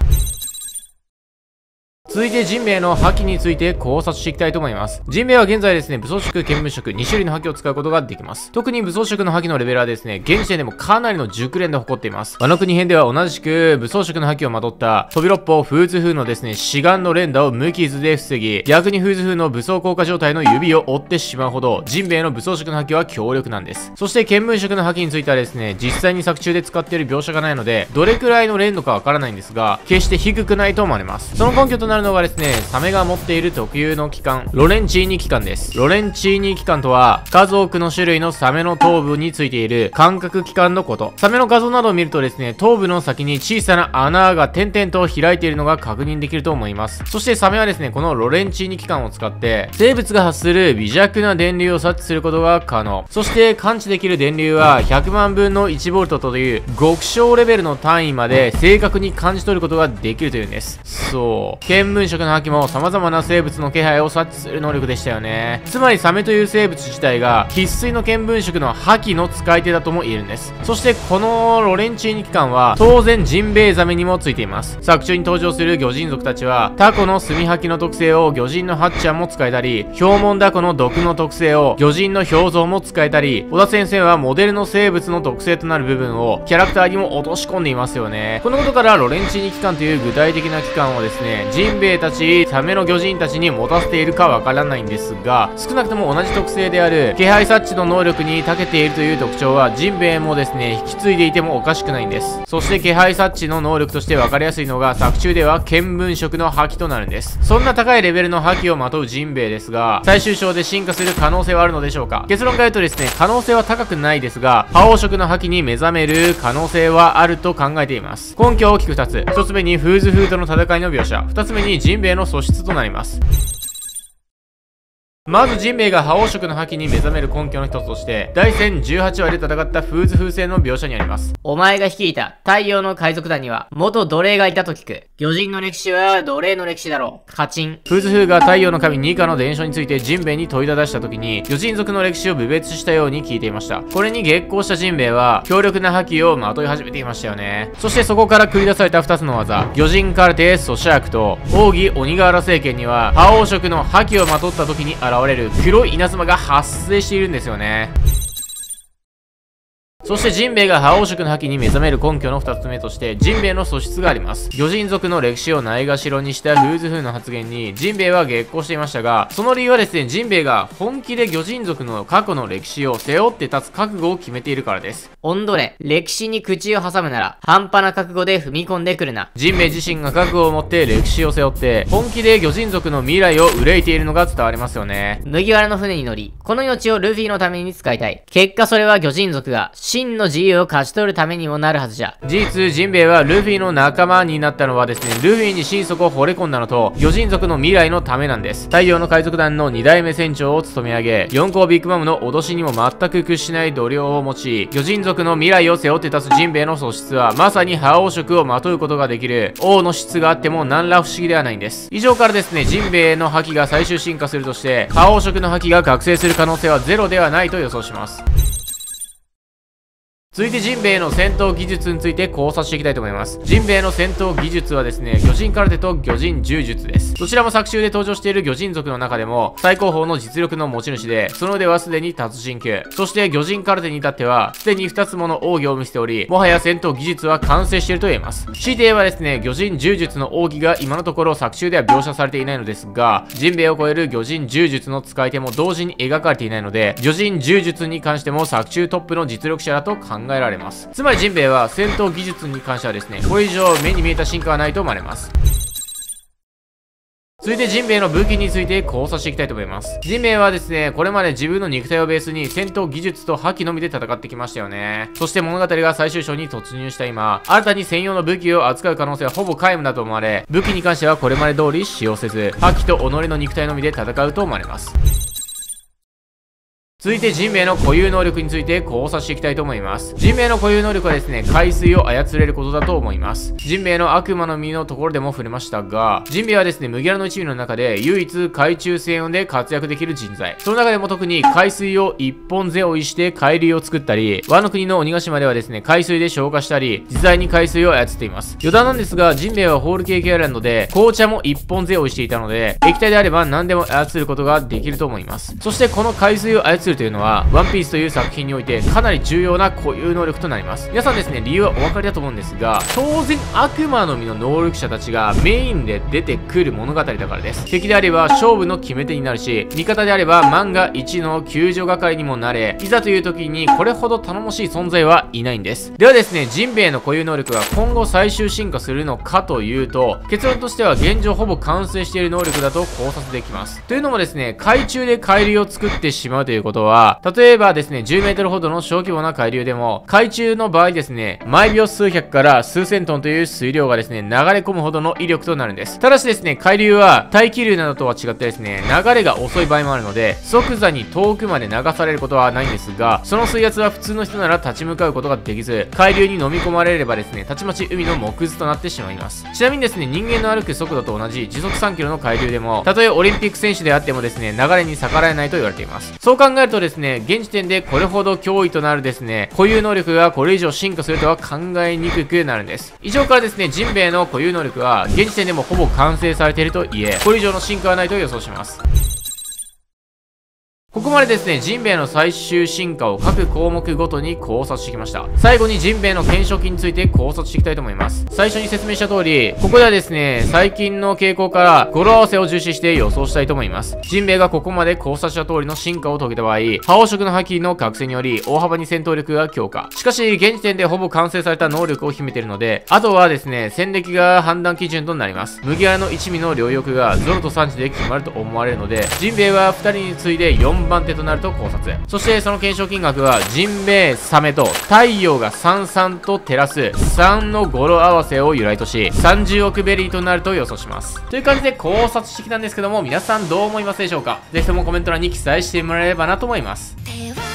続いてジンベエの覇気について考察していきたいと思います。ジンベエは現在ですね、武装色、見聞色、に種類の覇気を使うことができます。特に武装色の覇気のレベルはですね、現時点でもかなりの熟練で誇っています。ワノ国編では同じく武装色の覇気をまとった飛び六方フーズ風のですね、志願の連打を無傷で防ぎ、逆にフーズ風の武装効果状態の指を折ってしまうほど、ジンベエの武装色の覇気は強力なんです。そして見聞色の覇気についてはですね、実際に作中で使っている描写がないので、どれくらいの連度かわからないんですが、決して低くないと思われます。その根拠となるのがですね、サメが持っている特有の器官、ロレンチーニ器官です。ロレンチーニ器官とは、数多くの種類のサメの頭部についている感覚器官のこと。サメの画像などを見るとですね、頭部の先に小さな穴が点々と開いているのが確認できると思います。そしてサメはですね、このロレンチーニ器官を使って、生物が発する微弱な電流を察知することが可能。そして感知できる電流はひゃくまんぶんのいちボルトという極小レベルの単位まで正確に感じ取ることができるというんです。そう。見聞色の覇気も様々な生物の気配を察知する能力でしたよね。つまりサメという生物自体が生粋の見聞色の覇気の使い手だとも言えるんです。そしてこのロレンチーニ器官は当然ジンベエザメにもついています。作中に登場する魚人族たちはタコの墨吐きの特性を魚人のハッチャンも使えたり、ヒョウモンダコの毒の特性を魚人の表像も使えたり、小田先生はモデルの生物の特性となる部分をキャラクターにも落とし込んでいますよね。このことからロレンチーニ器官という具体的な器官をですね、ジンベエたちサメの魚人たちに持たせているかわからないんですが、少なくとも同じ特性である気配察知の能力に長けているという特徴はジンベエもですね、引き継いでいてもおかしくないんです。そして気配察知の能力として分かりやすいのが作中では見聞色の覇気となるんです。そんな高いレベルの覇気をまとうジンベエですが、最終章で進化する可能性はあるのでしょうか。結論から言うとですね、可能性は高くないですが、覇王色の覇気に目覚める可能性はあると考えています。根拠は大きくふたつ。ひとつめにフーズフーとの戦いの描写、ふたつめにジンベエの素質となります。まずジンベエが覇王色の覇気に目覚める根拠の一つとして、第戦じゅうはちわで戦ったフーズ風船の描写にあります。 お前が率いた太陽の海賊団には元奴隷がいたと聞く。魚人の歴史は奴隷の歴史だろう。カチン。 フーズ風が太陽の神ニカの伝承についてジンベエに問いただした時に、魚人族の歴史を侮蔑したように聞いていました。これに激高したジンベエは強力な覇気をまとい始めていましたよね。そしてそこから繰り出されたふたつの技、魚人カルテソシャークと奥義鬼瓦政権には覇王色の覇気をまとった時に現れる黒い稲妻が発生しているんですよね。そしてジンベエが覇王色の覇気に目覚める根拠のふたつめとして、ジンベエの素質があります。魚人族の歴史をないがしろにしたフーズ風の発言に、ジンベエは激高していましたが、その理由はですね、ジンベエが本気で魚人族の過去の歴史を背負って立つ覚悟を決めているからです。 オンドレ、歴史に口を挟むなら、半端な覚悟で踏み込んでくるな。 ジンベエ自身が覚悟を持って歴史を背負って、本気で魚人族の未来を憂いているのが伝わりますよね。 麦わらの船に乗り、この命をルフィのために使いたい。結果それは魚人族が真の自由を勝ち取るためにもなるはずじゃ。 事実、ジンベエはルフィの仲間になったのはですね、ルフィに心底惚れ込んだのと、魚人族の未来のためなんです。太陽の海賊団のに代目船長を務め上げ、四皇ビッグマムの脅しにも全く屈しない度量を持ち、魚人族の未来を背負って立つジンベエの素質は、まさに覇王色をまとうことができる、王の質があっても何ら不思議ではないんです。以上からですね、ジンベエの覇気が最終進化するとして、覇王色の覇気が覚醒する可能性はゼロではないと予想します。続いてジンベエの戦闘技術について考察していきたいと思います。ジンベエの戦闘技術はですね、魚人空手と魚人柔術です。どちらも作中で登場している魚人族の中でも最高峰の実力の持ち主で、その腕はすでに達人級。そして魚人空手に至っては、すでにふたつもの奥義を見せており、もはや戦闘技術は完成していると言えます。強いて言えばですね、魚人柔術の奥義が今のところ作中では描写されていないのですが、ジンベエを超える魚人柔術の使い手も同時に描かれていないので、魚人柔術に関しても作中トップの実力者だと考えられます。つまりジンベエは戦闘技術に関してはですね、これ以上目に見えた進化はないと思われます。続いてジンベエの武器について考察していきたいと思います。ジンベエはですね、これまで自分の肉体をベースに戦闘技術と覇気のみで戦ってきましたよね。そして物語が最終章に突入した今、新たに専用の武器を扱う可能性はほぼ皆無だと思われ、武器に関してはこれまで通り使用せず、覇気と己の肉体のみで戦うと思われます。続いてジンベエの固有能力について考察していきたいと思います。ジンベエの固有能力はですね、海水を操れることだと思います。ジンベエの悪魔の実のところでも触れましたが、ジンベエはですね、麦わらの一味の中で唯一海中戦音で活躍できる人材。その中でも特に海水を一本背負いして海流を作ったり、ワノ国の鬼ヶ島ではですね、海水で消化したり、実在に海水を操っています。余談なんですが、ジンベエはホールケーキアイランドで紅茶も一本背負いしていたので、液体であれば何でも操ることができると思います。そしてこの海水を操るというのは、ワンピースという作品においてかなり重要な固有能力となります。皆さんですね、理由はお分かりだと思うんですが、当然悪魔の実の能力者たちがメインで出てくる物語だからです。敵であれば勝負の決め手になるし、味方であれば漫画いちの救助係にもなれ、いざという時にこれほど頼もしい存在はいないんです。ではですね、ジンベエの固有能力が今後最終進化するのかというと、結論としては現状ほぼ完成している能力だと考察できます。というのもですね、海中で海流を作ってしまうということは、例えばですね、じゅうメートルほどの小規模な海流でも、海中の場合ですね、毎秒数百から数千トンという水量がですね、流れ込むほどの威力となるんです。ただしですね、海流は大気流などとは違ってですね、流れが遅い場合もあるので、即座に遠くまで流されることはないんですが、その水圧は普通の人なら立ち向かうことができず、海流に飲み込まれればですね、たちまち海の木図となってしまいます。ちなみにですね、人間の歩く速度と同じ時速さんキロの海流でも、たとえオリンピック選手であってもですね、流れに逆らえないと言われています。そう考えるとですね、現時点でこれほど脅威となるですね、固有能力がこれ以上進化するとは考えにくくなるんです。以上からですね、ジンベエの固有能力は現時点でもほぼ完成されていると言え、これ以上の進化はないと予想します。ここまでですね、ジンベエの最終進化を各項目ごとに考察してきました。最後にジンベエの懸賞金について考察していきたいと思います。最初に説明した通り、ここではですね、最近の傾向から語呂合わせを重視して予想したいと思います。ジンベエがここまで考察した通りの進化を遂げた場合、覇王色の覇気の覚醒により大幅に戦闘力が強化。しかし、現時点でほぼ完成された能力を秘めているので、あとはですね、戦歴が判断基準となります。麦わらの一味の両翼がゾロとサンジで決まると思われるので、ジンベエはふたりに次いでよんばん手となると考察。そしてその懸賞金額はジンベエ、サメと太陽がさんさんと照らすさんの語呂合わせを由来としさんじゅうおくベリーとなると予想します。という感じで考察してきたんですけども、皆さんどう思いますでしょうか。ぜひともコメント欄に記載してもらえればなと思います。